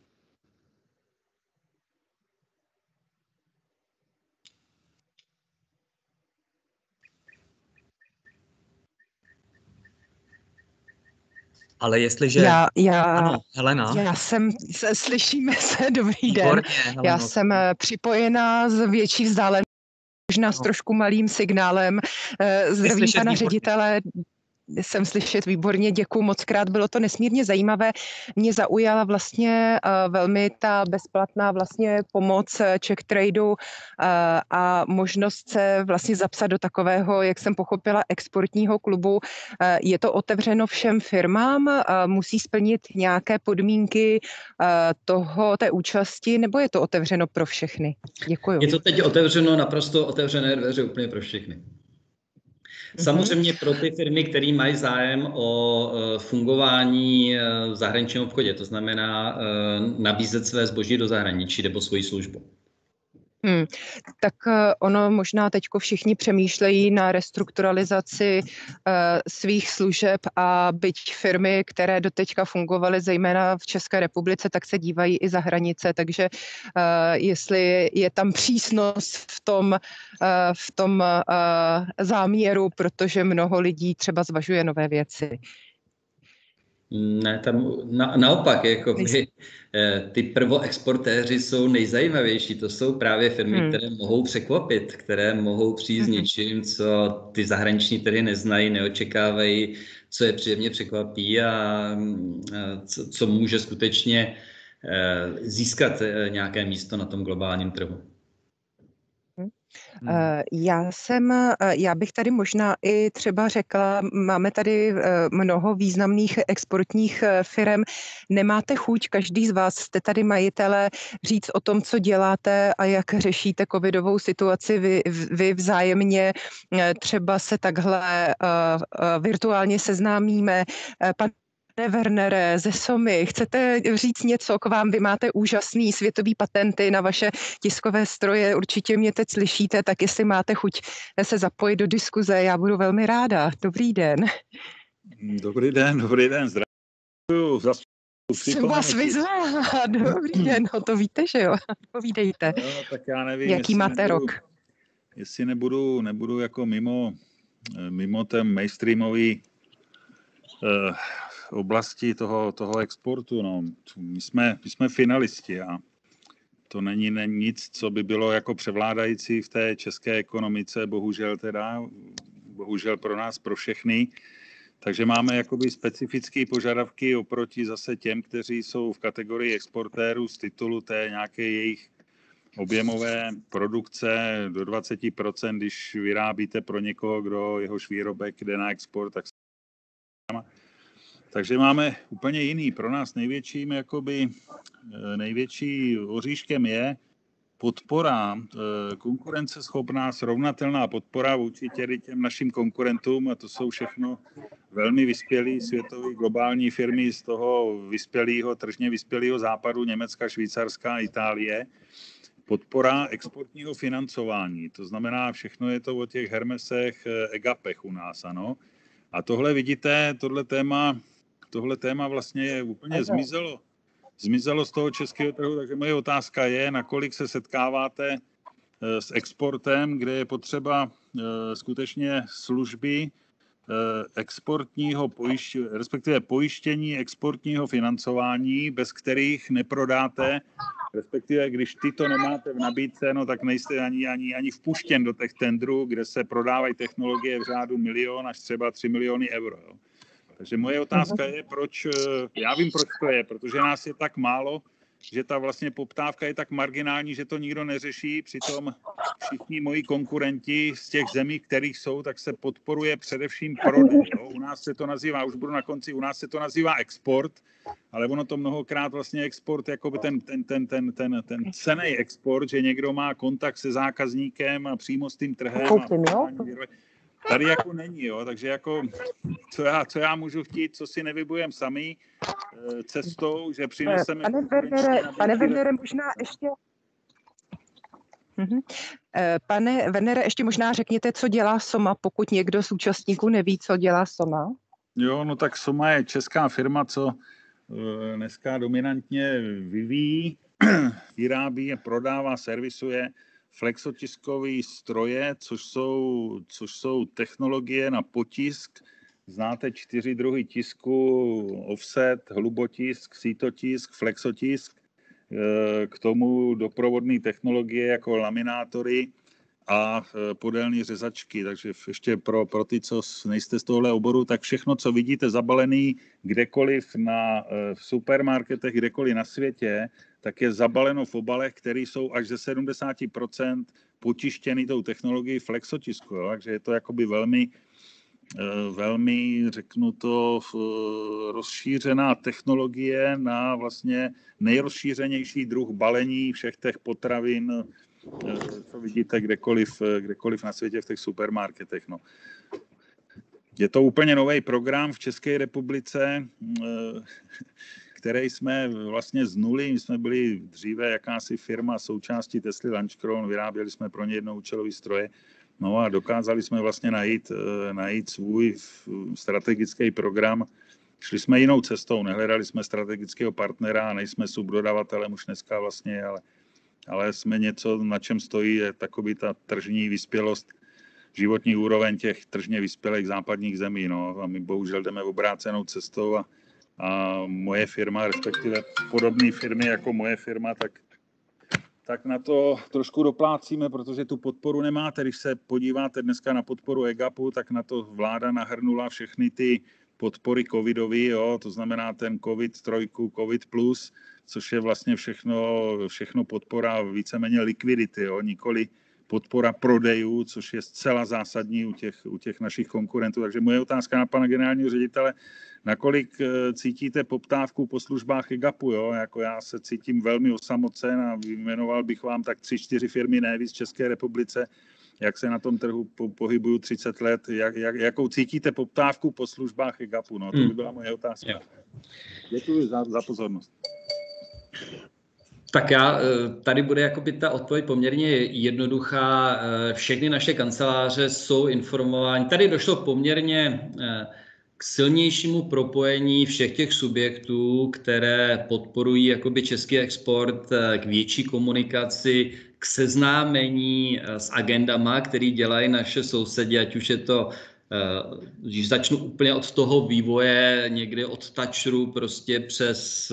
Ale jestliže... Já, já, ano, Helena. Já jsem, slyšíme se, dobrý den. Výborně, Heleno. Já jsem připojená z větší vzdálenosti, možná s trošku malým signálem. Zdravím pana ředitele. Jsem slyšet výborně, děkuju moc krát, bylo to nesmírně zajímavé. Mě zaujala vlastně uh, velmi ta bezplatná vlastně pomoc Czech Tradeu uh, a možnost se vlastně zapsat do takového, jak jsem pochopila, exportního klubu. Uh, je to otevřeno všem firmám, uh, musí splnit nějaké podmínky uh, toho, té účasti, nebo je to otevřeno pro všechny? Děkuju. Je to teď otevřeno, naprosto otevřené dveře úplně pro všechny. Samozřejmě pro ty firmy, které mají zájem o fungování v zahraničním obchodě, to znamená nabízet své zboží do zahraničí nebo svoji službu. Hmm. Tak ono možná teďko všichni přemýšlejí na restrukturalizaci uh, svých služeb a byť firmy, které doteďka fungovaly zejména v České republice, tak se dívají i za hranice, takže uh, jestli je tam přísnost v tom, uh, v tom uh, záměru, protože mnoho lidí třeba zvažuje nové věci. Ne, tam na, naopak, jako by, ty prvoexportéři jsou nejzajímavější. To jsou právě firmy, hmm. které mohou překvapit, které mohou přijít s hmm. něčím, co ty zahraniční trhy neznají, neočekávají, co je příjemně překvapí a, a co, co může skutečně získat nějaké místo na tom globálním trhu. Hmm. Já jsem, já bych tady možná i třeba řekla, máme tady mnoho významných exportních firem. Nemáte chuť, každý z vás, jste tady majitele, říct o tom, co děláte a jak řešíte covidovou situaci vy, vy vzájemně, třeba se takhle uh, virtuálně seznámíme. Pan Wernere, ze Somy, chcete říct něco k vám? Vy máte úžasný světový patenty na vaše tiskové stroje, určitě mě teď slyšíte, tak jestli máte chuť se zapojit do diskuze, já budu velmi ráda. Dobrý den. Dobrý den, dobrý den, zdravím. Jsem vás vyzvala, dobrý den, no to víte, že jo, povídejte. No, tak já nevím, jaký máte nebudu, rok. Jestli nebudu, nebudu jako mimo, mimo ten mainstreamový uh, oblasti toho, toho exportu. No. My, jsme, my jsme finalisti a to není, není nic, co by bylo jako převládající v té české ekonomice, bohužel teda, bohužel pro nás, pro všechny. Takže máme jakoby specifické požadavky oproti zase těm, kteří jsou v kategorii exportérů z titulu té nějaké jejich objemové produkce do dvacet procent, když vyrábíte pro někoho, kdo jehož výrobek jde na export, tak Takže máme úplně jiný. Pro nás největším, jakoby, největší oříškem je podpora, konkurenceschopná, srovnatelná podpora vůči těm našim konkurentům, a to jsou všechno velmi vyspělí světové globální firmy z toho vyspělého, tržně vyspělého západu, Německa, Švýcarska, Itálie. Podpora exportního financování, to znamená, všechno je to o těch Hermesech, Egapech u nás, ano. A tohle vidíte, tohle téma, tohle téma vlastně je úplně zmizelo, zmizelo z toho českého trhu, takže moje otázka je, nakolik se setkáváte s exportem, kde je potřeba skutečně služby exportního pojištění, respektive pojištění exportního financování, bez kterých neprodáte, respektive když ty to nemáte v nabídce, no tak nejste ani, ani, ani vpuštěn do těch tendrů, kde se prodávají technologie v řádu milion až třeba tři miliony euro. Jo. Takže moje otázka je, proč, já vím, proč to je, protože nás je tak málo že ta vlastně poptávka je tak marginální, že to nikdo neřeší, přitom všichni moji konkurenti z těch zemí, kterých jsou, tak se podporuje především prodej. Jo? U nás se to nazývá, už budu na konci, u nás se to nazývá export, ale ono to mnohokrát vlastně export, jako ten, ten, ten, ten, ten, ten cenný export, že někdo má kontakt se zákazníkem a přímo s tím trhem. Koupím, a jo? Tady jako není, jo, takže jako co já, co já můžu chtít, co si nevybujem sami cestou, že přineseme... Pane Wernere, pane Wernere, možná ještě... Mhm. Pane Wernere, ještě možná řekněte, co dělá Soma, pokud někdo z účastníků neví, co dělá Soma. Jo, no tak Soma je česká firma, co dneska dominantně vyvíjí, vyrábí, prodává, servisuje flexotiskové stroje, což jsou, což jsou technologie na potisk. Znáte čtyři druhy tisku, offset, hlubotisk, sítotisk, flexotisk. K tomu doprovodné technologie jako laminátory a podélné řezačky. Takže ještě pro, pro ty, co nejste z tohle oboru, tak všechno, co vidíte zabalený kdekoliv na, v supermarketech, kdekoliv na světě, tak je zabaleno v obalech, které jsou až ze sedmdesát procent potištěny tou technologií flexotisku. Jo? Takže je to jakoby velmi, velmi, řeknu to, rozšířená technologie na vlastně nejrozšířenější druh balení všech těch potravin, co vidíte kdekoliv, kdekoliv na světě v těch supermarketech. No. Je to úplně nový program v České republice, který jsme vlastně z nuly, my jsme byli dříve jakási firma součástí Tesly Lunchkron, vyráběli jsme pro ně jednoúčelový stroje, no a dokázali jsme vlastně najít, najít svůj strategický program. Šli jsme jinou cestou, nehledali jsme strategického partnera, nejsme subdodavatelem už dneska vlastně, ale, ale jsme něco, na čem stojí je takový ta tržní vyspělost, životní úroveň těch tržně vyspělých západních zemí. No. A my bohužel jdeme obrácenou cestou a A moje firma, respektive podobné firmy jako moje firma, tak, tak na to trošku doplácíme, protože tu podporu nemáte. Když se podíváte dneska na podporu EGAPu, tak na to vláda nahrnula všechny ty podpory covidový, jo, to znamená ten covid tři, covid plus, což je vlastně všechno, všechno podpora víceméně likvidity, jo, nikoli podpora prodejů, což je zcela zásadní u těch, u těch našich konkurentů. Takže moje otázka na pana generálního ředitele, nakolik cítíte poptávku po službách EGAPu, jo? Jako já se cítím velmi osamocen a vyjmenoval bych vám tak tři, čtyři firmy nejvíc v České republice, jak se na tom trhu po, pohybuju třicet let, jak, jak, jakou cítíte poptávku po službách EGAPu, no, to by byla moje otázka. Děkuji za, za pozornost. Tak já, tady bude jakoby ta odpověď poměrně jednoduchá. Všechny naše kanceláře jsou informovány. Tady došlo poměrně k silnějšímu propojení všech těch subjektů, které podporují jakoby český export, k větší komunikaci, k seznámení s agendama, který dělají naše sousedi, ať už je to, když začnu úplně od toho vývoje, někdy od Touchru prostě přes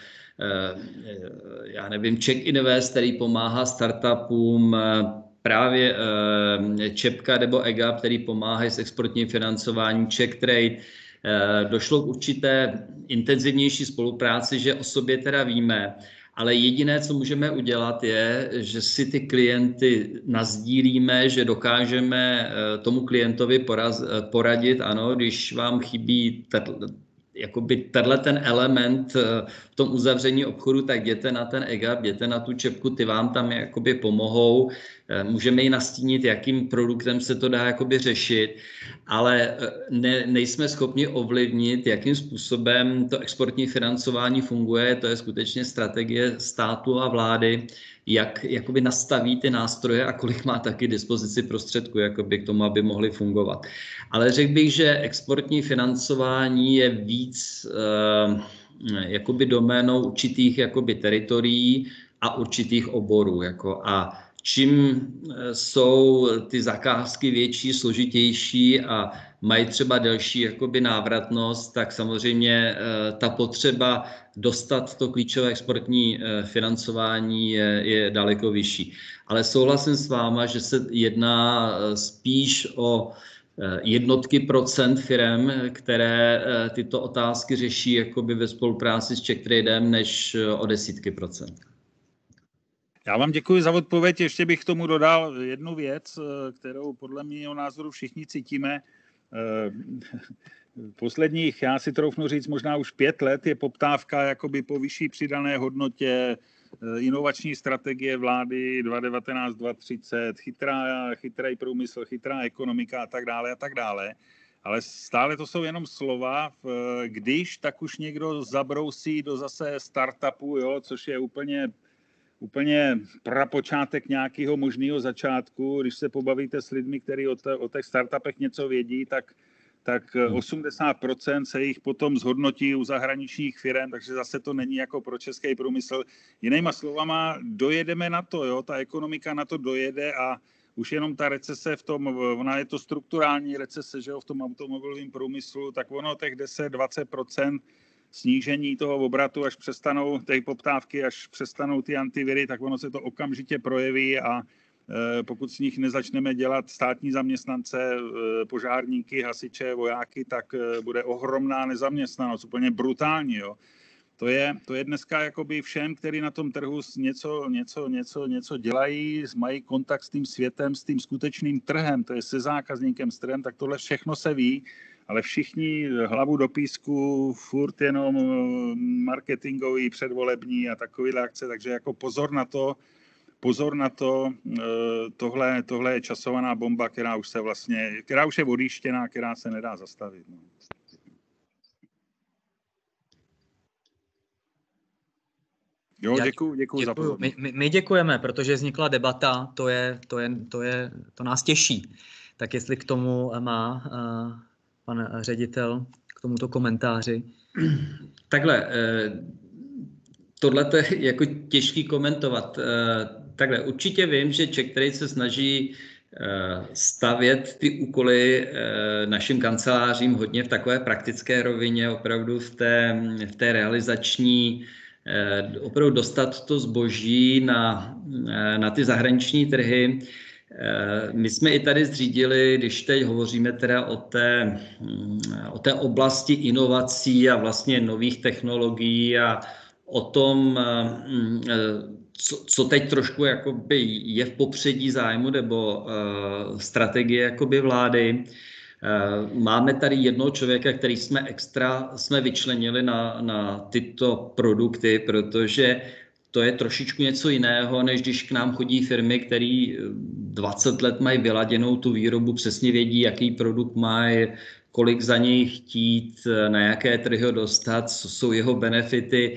já nevím, Czech Invest, který pomáhá startupům, právě Čepka nebo EGAP, který pomáhají s exportním financováním, Czech Trade. Došlo k určité intenzivnější spolupráci, že o sobě teda víme, ale jediné, co můžeme udělat, je, že si ty klienty nasdílíme, že dokážeme tomu klientovi poradit, ano, když vám chybí jakoby tenhle ten element v tom uzavření obchodu, tak jděte na ten EGAP, jděte na tu Čepku, ty vám tam jakoby pomohou. Můžeme ji nastínit, jakým produktem se to dá jakoby řešit, ale ne, nejsme schopni ovlivnit, jakým způsobem to exportní financování funguje. To je skutečně strategie státu a vlády, jak jakoby nastaví ty nástroje a kolik má taky dispozici prostředků jakoby k tomu, aby mohly fungovat. Ale řekl bych, že exportní financování je víc eh, jakoby doménou určitých jakoby teritorií a určitých oborů. Jako a čím jsou ty zakázky větší, složitější a mají třeba delší jakoby návratnost, tak samozřejmě ta potřeba dostat to klíčové exportní financování je, je daleko vyšší. Ale souhlasím s váma, že se jedná spíš o jednotky procent firem, které tyto otázky řeší jakoby ve spolupráci s CzechTradem, než o desítky procent. Já vám děkuji za odpověď. Ještě bych k tomu dodal jednu věc, kterou podle mého názoru všichni cítíme. Posledních, já si troufnu říct, možná už pět let je poptávka jakoby po vyšší přidané hodnotě, inovační strategie vlády dva tisíce devatenáct dva tisíce třicet, chytrá, chytrý průmysl, chytrá ekonomika a tak dále a tak dále. Ale stále to jsou jenom slova, když tak už někdo zabrousí do zase startupu, jo, což je úplně úplně prapočátek nějakého možného začátku. Když se pobavíte s lidmi, kteří o, te, o těch startupech něco vědí, tak, tak osmdesát procent se jich potom zhodnotí u zahraničních firm, takže zase to není jako pro český průmysl. Jinýma slovama, dojedeme na to, jo? Ta ekonomika na to dojede a už jenom ta recese v tom, ona je to strukturální recese, že jo, v tom automobilovém průmyslu, tak ono těch deset až dvacet procent snížení toho obratu, až přestanou ty poptávky, až přestanou ty antiviry, tak ono se to okamžitě projeví a pokud z nich nezačneme dělat státní zaměstnance, požárníky, hasiče, vojáky, tak bude ohromná nezaměstnanost, úplně brutální. Jo. To je, to je dneska jakoby všem, kteří na tom trhu něco, něco, něco, něco dělají, mají kontakt s tím světem, s tím skutečným trhem, to je se zákazníkem, s trhem, tak tohle všechno se ví. Ale všichni hlavu do písku, furt jenom marketingový, předvolební a takovýhle akce, takže jako pozor na to, pozor na to, tohle, tohle je časovaná bomba, která už se vlastně, která už je odjížděná, která se nedá zastavit. No. Jo, děkuji, děkuji za pozornost. My, my děkujeme, protože vznikla debata, to je, to je, to je, to nás těší. Tak jestli k tomu má uh, pan ředitel k tomuto komentáři. Takhle, tohle je jako těžký komentovat. Takhle, určitě vím, že CzechTrade se snaží stavět ty úkoly našim kancelářím hodně v takové praktické rovině, opravdu v té, v té realizační, opravdu dostat to zboží na, na ty zahraniční trhy. My jsme i tady zřídili, když teď hovoříme teda o té, o té oblasti inovací a vlastně nových technologií a o tom, co, co teď trošku jakoby je v popředí zájmu nebo uh, strategie jakoby vlády. Uh, máme tady jednoho člověka, který jsme extra jsme vyčlenili na, na tyto produkty, protože to je trošičku něco jiného, než když k nám chodí firmy, které dvacet let mají vyladěnou tu výrobu, přesně vědí, jaký produkt mají, kolik za něj chtít, na jaké trhy ho dostat, co jsou jeho benefity.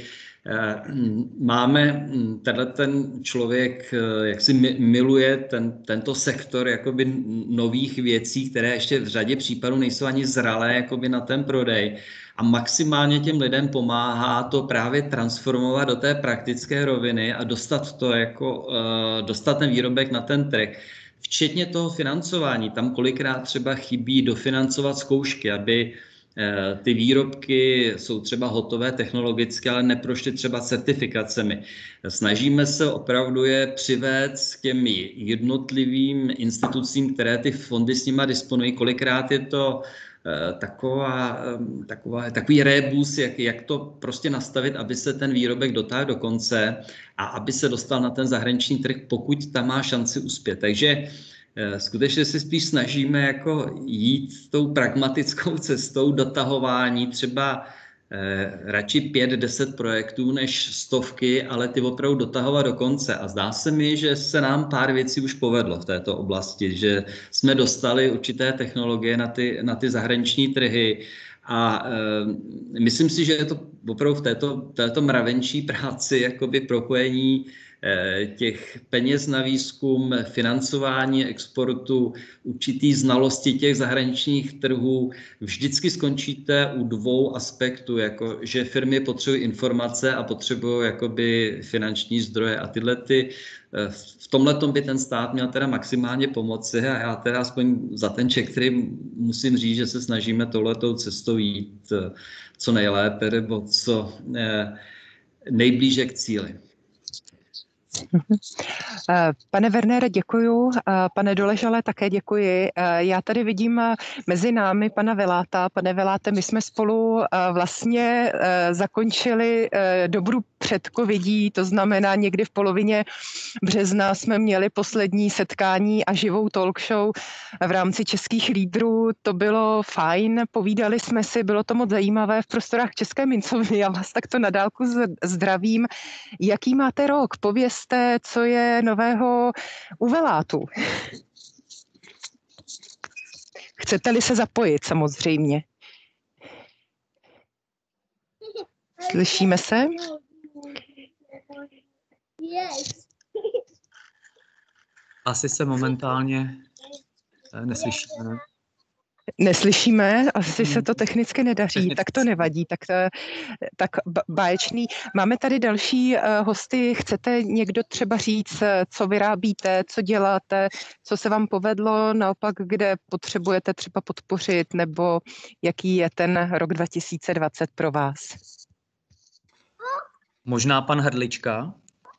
Máme, tenhle ten člověk, jak si miluje ten, tento sektor jakoby nových věcí, které ještě v řadě případů nejsou ani zralé jakoby na ten prodej. A maximálně těm lidem pomáhá to právě transformovat do té praktické roviny a dostat to jako, dostat ten výrobek na ten trh. Včetně toho financování, tam kolikrát třeba chybí dofinancovat zkoušky, aby ty výrobky jsou třeba hotové technologicky, ale neprošly třeba certifikacemi. Snažíme se opravdu je přivést k těm jednotlivým institucím, které ty fondy s nima disponují. Kolikrát je to taková, taková, takový rébus, jak, jak to prostě nastavit, aby se ten výrobek dotáhl do konce a aby se dostal na ten zahraniční trh, pokud tam má šanci uspět. Takže skutečně se spíš snažíme jako jít tou pragmatickou cestou dotahování, třeba eh, radši pět, deset projektů než stovky, ale ty opravdu dotahovat do konce. A zdá se mi, že se nám pár věcí už povedlo v této oblasti, že jsme dostali určité technologie na ty, na ty zahraniční trhy a eh, myslím si, že je to opravdu v této, této mravenčí práci jakoby propojení těch peněz na výzkum, financování exportu, určitý znalosti těch zahraničních trhů. Vždycky skončíte u dvou aspektů, jako že firmy potřebují informace a potřebují jakoby finanční zdroje. A tyhle ty, v tomhletom by ten stát měl teda maximálně pomoci a já teda aspoň za ten Czech, který musím říct, že se snažíme touhletou cestou jít co nejlépe nebo co nejblíže k cíli. Pane Wernere, děkuju. Pane Doležale, také děkuji. Já tady vidím mezi námi pana Veláta. Pane Veláte, my jsme spolu vlastně zakončili dobu před covidí, to znamená někdy v polovině března jsme měli poslední setkání a živou talk show v rámci Českých lídrů. To bylo fajn, povídali jsme si, bylo to moc zajímavé v prostorách České mincovny. Já vás takto na dálku zdravím. Jaký máte rok? Povězte, co je nového u Velátu. Chcete-li se zapojit, samozřejmě. Slyšíme se? Asi se momentálně neslyšíme. Ne? Neslyšíme, asi se to technicky nedaří, tak to nevadí, tak, tak báječný. Máme tady další hosty, chcete někdo třeba říct, co vyrábíte, co děláte, co se vám povedlo, naopak, kde potřebujete třeba podpořit, nebo jaký je ten rok dva tisíce dvacet pro vás? Možná pan Hrdlička.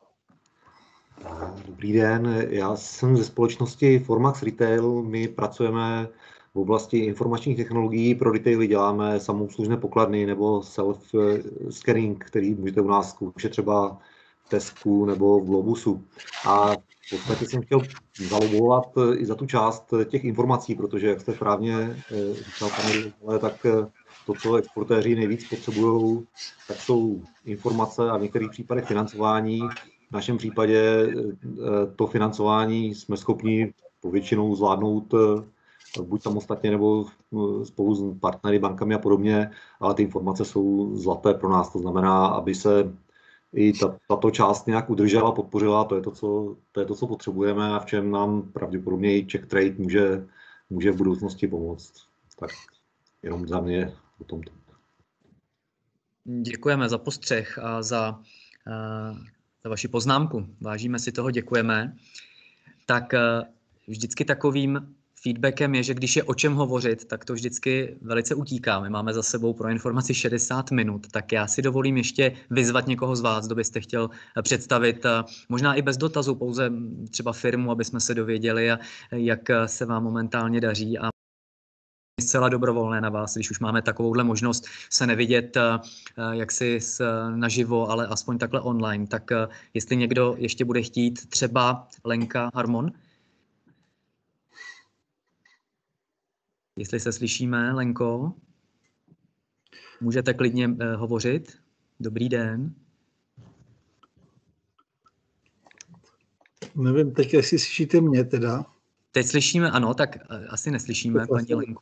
Dobrý den, já jsem ze společnosti Formax Retail, my pracujeme v oblasti informačních technologií, pro retaily děláme samoobslužné pokladny nebo self-scanning, který můžete u nás zkoušet třeba v Tesku nebo v Globusu. A v podstatě jsem chtěl zalobovat i za tu část těch informací, protože, jak jste správně říkal, pane, tak to, co exportéři nejvíc potřebují, tak jsou informace a v některých případech financování. V našem případě to financování jsme schopni povětšinou zvládnout buď samostatně nebo spolu s partnery, bankami a podobně, ale ty informace jsou zlaté pro nás. To znamená, aby se i tato část nějak udržela, podpořila, to je to, co, to je to, co potřebujeme a v čem nám pravděpodobně i Czech Trade může, může v budoucnosti pomoct. Tak jenom za mě o tomto. Děkujeme za postřeh a za, za vaši poznámku. Vážíme si toho, děkujeme. Tak vždycky takovým feedbackem je, že když je o čem hovořit, tak to vždycky velice utíká. My máme za sebou pro informaci šedesát minut, tak já si dovolím ještě vyzvat někoho z vás, kdo byste chtěl představit, možná i bez dotazu, pouze třeba firmu, aby jsme se dověděli, jak se vám momentálně daří. A zcela dobrovolné na vás, když už máme takovouhle možnost se nevidět jaksi naživo, ale aspoň takhle online. Tak jestli někdo ještě bude chtít, třeba Lenka Harmon. Jestli se slyšíme, Lenko, můžete klidně uh, hovořit. Dobrý den. Nevím, teď jestli slyšíte mě teda. Teď slyšíme, ano, tak uh, asi neslyšíme to paní Lenku.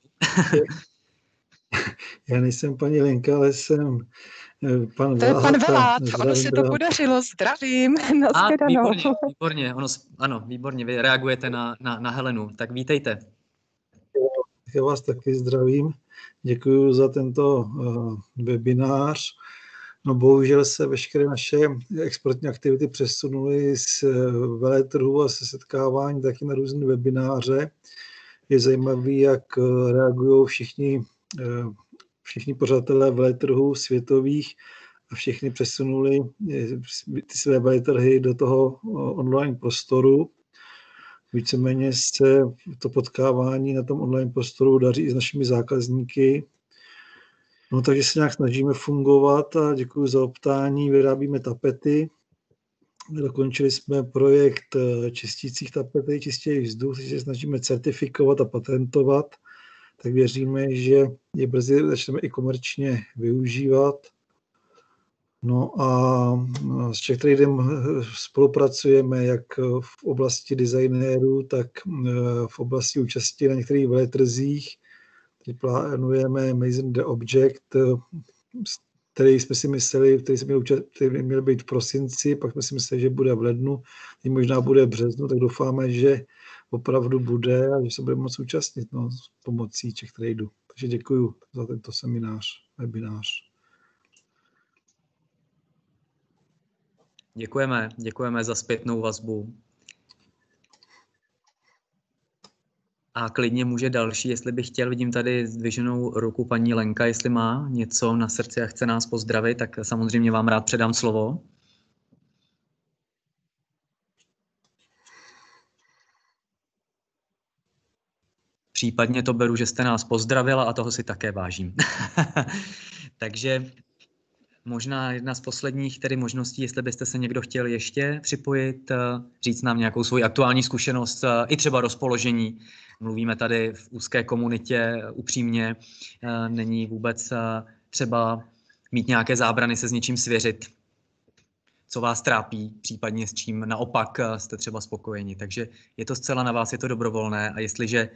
Já nejsem paní Lenka, ale jsem uh, pan To je Velát. pan Velát, ono se to podařilo, zdravím. A, výborně, výborně, ono, ano, výborně, vy reagujete na, na, na Helenu, tak vítejte. Já vás taky zdravím. Děkuji za tento uh, webinář. No bohužel se veškeré naše exportní aktivity přesunuly z uh, veletrhu a se setkávání taky na různé webináře. Je zajímavé, jak uh, reagují všichni, uh, všichni pořadatelé veletrhů světových a všichni přesunuli ty své veletrhy do toho uh, online prostoru. Víceméně se to potkávání na tom online prostoru daří i s našimi zákazníky. No, takže se nějak snažíme fungovat a děkuji za optání. Vyrábíme tapety. Dokončili jsme projekt čistících tapety, čistější vzduch, takže se snažíme certifikovat a patentovat. Tak věříme, že je brzy začneme i komerčně využívat. No a s Czech Tradem spolupracujeme jak v oblasti designérů, tak v oblasti účasti na některých veletrzích. Teď plánujeme Amazing the Object, který jsme si mysleli, který jsme měli, měl být v prosinci, pak jsme si mysleli, že bude v lednu, teď možná bude v březnu, tak doufáme, že opravdu bude a že se budeme moct účastnit no, s pomocí Czech Tradu. Takže děkuji za tento seminář, webinář. Děkujeme, děkujeme za zpětnou vazbu. A klidně může další, jestli by chtěl, vidím tady zdviženou ruku paní Lenka, jestli má něco na srdci a chce nás pozdravit, tak samozřejmě vám rád předám slovo. Případně to beru, že jste nás pozdravila a toho si také vážím. Takže možná jedna z posledních tedy možností, jestli byste se někdo chtěl ještě připojit, říct nám nějakou svoji aktuální zkušenost, i třeba rozpoložení. Mluvíme tady v úzké komunitě upřímně, není vůbec třeba mít nějaké zábrany se s něčím svěřit, co vás trápí, případně s čím naopak jste třeba spokojeni. Takže je to zcela na vás, je to dobrovolné a jestliže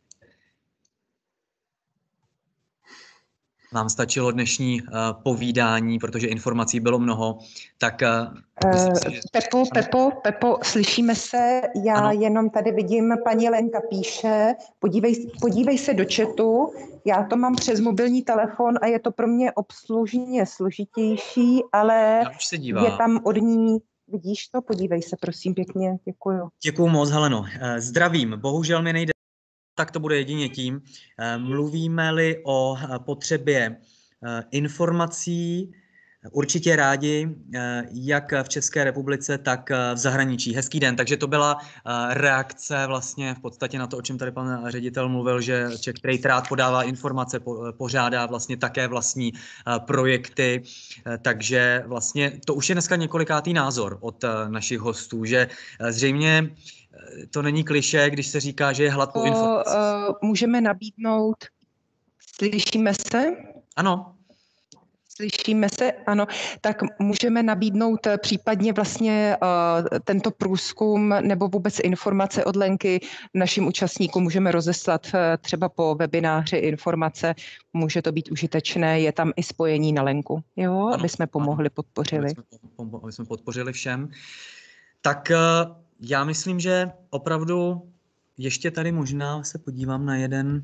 vám stačilo dnešní uh, povídání, protože informací bylo mnoho, tak... Uh, uh, Pepo, Pepo, Pepo, slyšíme se, já ano. Jenom tady vidím, paní Lenka píše, podívej, podívej se do chatu, já to mám přes mobilní telefon a je to pro mě obslužně složitější, ale je tam od ní, vidíš to, podívej se, prosím, pěkně, děkuju. Děkuju moc, Heleno. Zdravím, bohužel mi nejde. Tak to bude jedině tím. Mluvíme-li o potřebě informací, určitě rádi, jak v České republice, tak v zahraničí. Hezký den. Takže to byla reakce vlastně v podstatě na to, o čem tady pan ředitel mluvil, že Czech Trade rád podává informace, pořádá vlastně také vlastní projekty. Takže vlastně to už je dneska několikátý názor od našich hostů, že zřejmě to není klišé, když se říká, že je hlad po informacích. Uh, můžeme nabídnout, slyšíme se? Ano. Slyšíme se, ano. Tak můžeme nabídnout případně vlastně uh, tento průzkum nebo vůbec informace od Lenky našim účastníkům. Můžeme rozeslat uh, třeba po webináři informace. Může to být užitečné, je tam i spojení na Lenku, jo? Ano, aby jsme pomohli, ano. podpořili. Aby jsme, aby jsme podpořili všem. Tak... Uh, Já myslím, že opravdu ještě tady možná se podívám na jeden,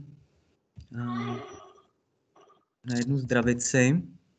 na jednu zdravici.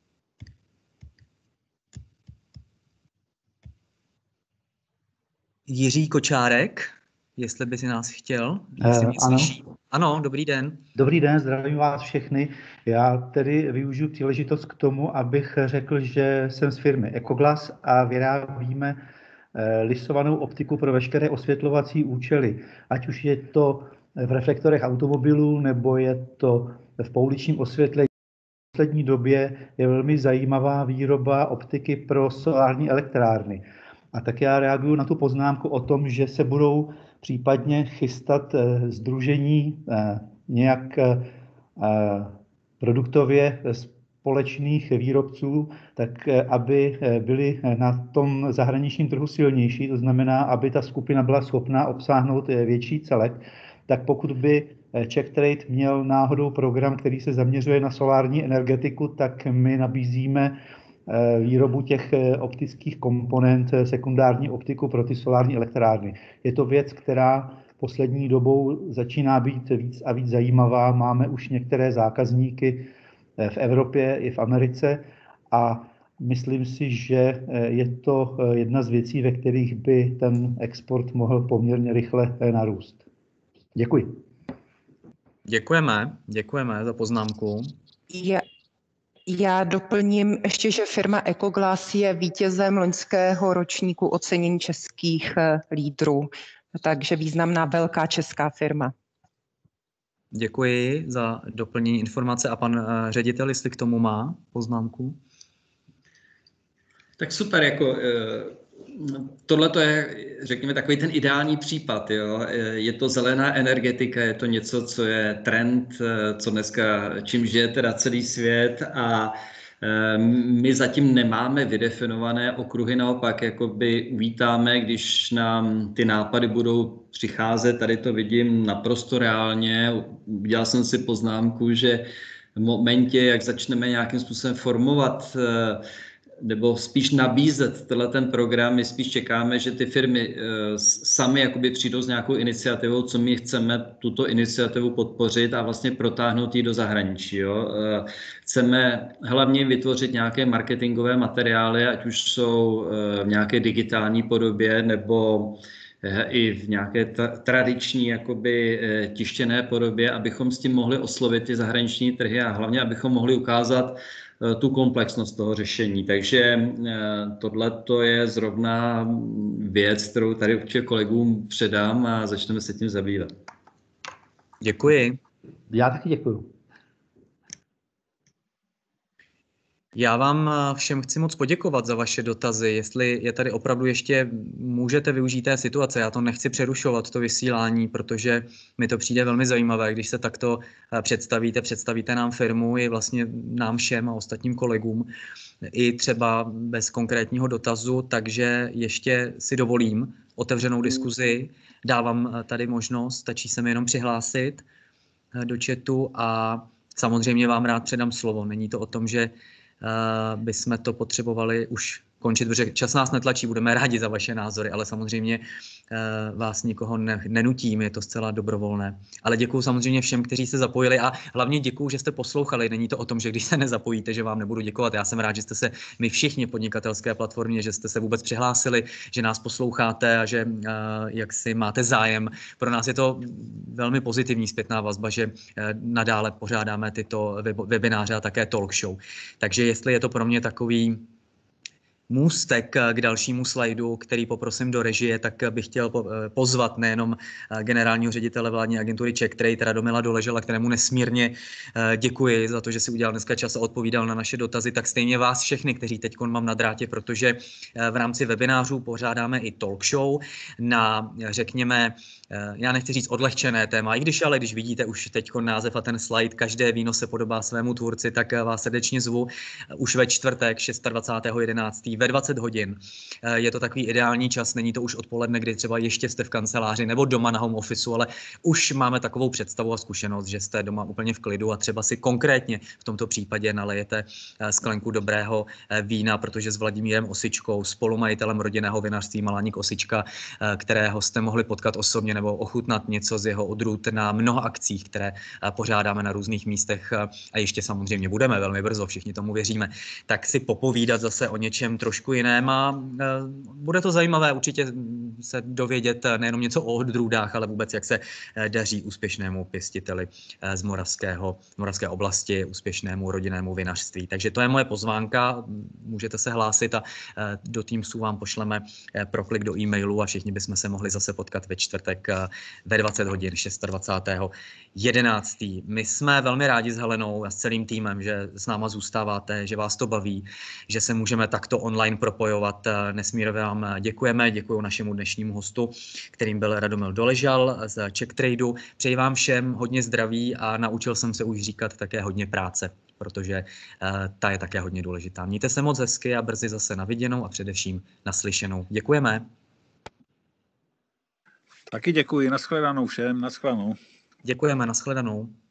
Jiří Kočárek, jestli by si nás chtěl, jestli mě ano. slyší. Ano, dobrý den. Dobrý den, zdravím vás všechny. Já tedy využiju příležitost k tomu, abych řekl, že jsem z firmy Ecoglass a vyrábíme lisovanou optiku pro veškeré osvětlovací účely. Ať už je to v reflektorech automobilů, nebo je to v pouličním osvětlení. V poslední době je velmi zajímavá výroba optiky pro solární elektrárny. A tak já reaguju na tu poznámku o tom, že se budou případně chystat sdružení nějak produktově společných výrobců, tak aby byli na tom zahraničním trhu silnější, to znamená, aby ta skupina byla schopná obsáhnout větší celek, tak pokud by Czech Trade měl náhodou program, který se zaměřuje na solární energetiku, tak my nabízíme výrobu těch optických komponent, sekundární optiku pro ty solární elektrárny. Je to věc, která poslední dobou začíná být víc a víc zajímavá. Máme už některé zákazníky v Evropě i v Americe a myslím si, že je to jedna z věcí, ve kterých by ten export mohl poměrně rychle narůst. Děkuji. Děkujeme, děkujeme za poznámku. Já, já doplním ještě, že firma Ecoglass je vítězem loňského ročníku ocenění českých lídrů, takže významná velká česká firma. Děkuji za doplnění informace a pan ředitel, jestli k tomu má poznámku. Tak super, jako tohle to je, řekněme, takový ten ideální případ. Jo. Je to zelená energetika, je to něco, co je trend, co dneska, čím žije teda celý svět a my zatím nemáme vydefinované okruhy, naopak jakoby uvítáme, když nám ty nápady budou přicházet, tady to vidím naprosto reálně. Udělal jsem si poznámku, že v momentě, jak začneme nějakým způsobem formovat nebo spíš nabízet tenhle ten program, my spíš čekáme, že ty firmy sami jakoby přijdou s nějakou iniciativou, co my chceme tuto iniciativu podpořit a vlastně protáhnout ji do zahraničí. Jo. Chceme hlavně vytvořit nějaké marketingové materiály, ať už jsou v nějaké digitální podobě nebo i v nějaké tradiční jakoby tištěné podobě, abychom s tím mohli oslovit ty zahraniční trhy a hlavně, abychom mohli ukázat tu komplexnost toho řešení. Takže tohle to je zrovna věc, kterou tady určitě kolegům předám a začneme se tím zabývat. Děkuji. Já taky děkuji. Já vám všem chci moc poděkovat za vaše dotazy. Jestli je tady opravdu ještě můžete využít té situace, já to nechci přerušovat, to vysílání, protože mi to přijde velmi zajímavé, když se takto představíte, představíte nám firmu i vlastně nám všem a ostatním kolegům, i třeba bez konkrétního dotazu, takže ještě si dovolím otevřenou diskuzi. Dávám tady možnost, stačí se mi jenom přihlásit do chatu a samozřejmě vám rád předám slovo. Není to o tom, že Uh, bychom to potřebovali už končit, protože čas nás netlačí, budeme rádi za vaše názory, ale samozřejmě uh, vás nikoho ne, nenutím, je to zcela dobrovolné. Ale děkuji samozřejmě všem, kteří se zapojili a hlavně děkuji, že jste poslouchali. Není to o tom, že když se nezapojíte, že vám nebudu děkovat. Já jsem rád, že jste se, my všichni podnikatelské platformě, že jste se vůbec přihlásili, že nás posloucháte a že uh, jak si máte zájem. Pro nás je to velmi pozitivní zpětná vazba, že uh, nadále pořádáme tyto web, webináře a také talk show. Takže jestli je to pro mě takový můstek k dalšímu slajdu, který poprosím do režie, tak bych chtěl pozvat nejenom generálního ředitele vládní agentury Czech Trade Radomila Doležela, kterému nesmírně děkuji za to, že si udělal dneska čas a odpovídal na naše dotazy, tak stejně vás všechny, kteří teď mám na drátě, protože v rámci webinářů pořádáme i talk show na, řekněme, já nechci říct odlehčené téma, i když ale když vidíte už teď název a ten slide, každé víno se podobá svému tvůrci, tak vás srdečně zvu už ve čtvrtek dvacátého šestého jedenáctého ve dvacet hodin. Je to takový ideální čas, není to už odpoledne, kdy třeba ještě jste v kanceláři nebo doma na home officeu, ale už máme takovou představu a zkušenost, že jste doma úplně v klidu a třeba si konkrétně v tomto případě nalejete sklenku dobrého vína, protože s Vladimírem Osičkou, spolumajitelem rodinného vinařství Malaník Osička, kterého jste mohli potkat osobně nebo ochutnat něco z jeho odrůd na mnoha akcích, které pořádáme na různých místech a ještě samozřejmě budeme velmi brzo, všichni tomu věříme, tak si popovídat zase o něčem trošku jiném a bude to zajímavé určitě se dovědět nejenom něco o odrůdách, ale vůbec jak se daří úspěšnému pěstiteli z moravského, moravské oblasti, úspěšnému rodinnému vinařství. Takže to je moje pozvánka, můžete se hlásit a do Teamsu vám pošleme proklik do e-mailu a všichni bychom se mohli zase potkat ve čtvrtek ve dvacet hodin dvacátého šestého jedenáctého My jsme velmi rádi s Helenou a s celým týmem, že s náma zůstáváte, že vás to baví, že se můžeme takto online propojovat. Nesmírně vám děkujeme, děkuji našemu dnešnímu hostu, kterým byl Radomil Doležal z Czech Tradeu. Přeji vám všem hodně zdraví a naučil jsem se už říkat také hodně práce, protože uh, ta je také hodně důležitá. Mějte se moc hezky a brzy zase na viděnou a především naslyšenou. Děkujeme. Taky děkuji, nashledanou všem, nashledanou. Děkujeme, nashledanou.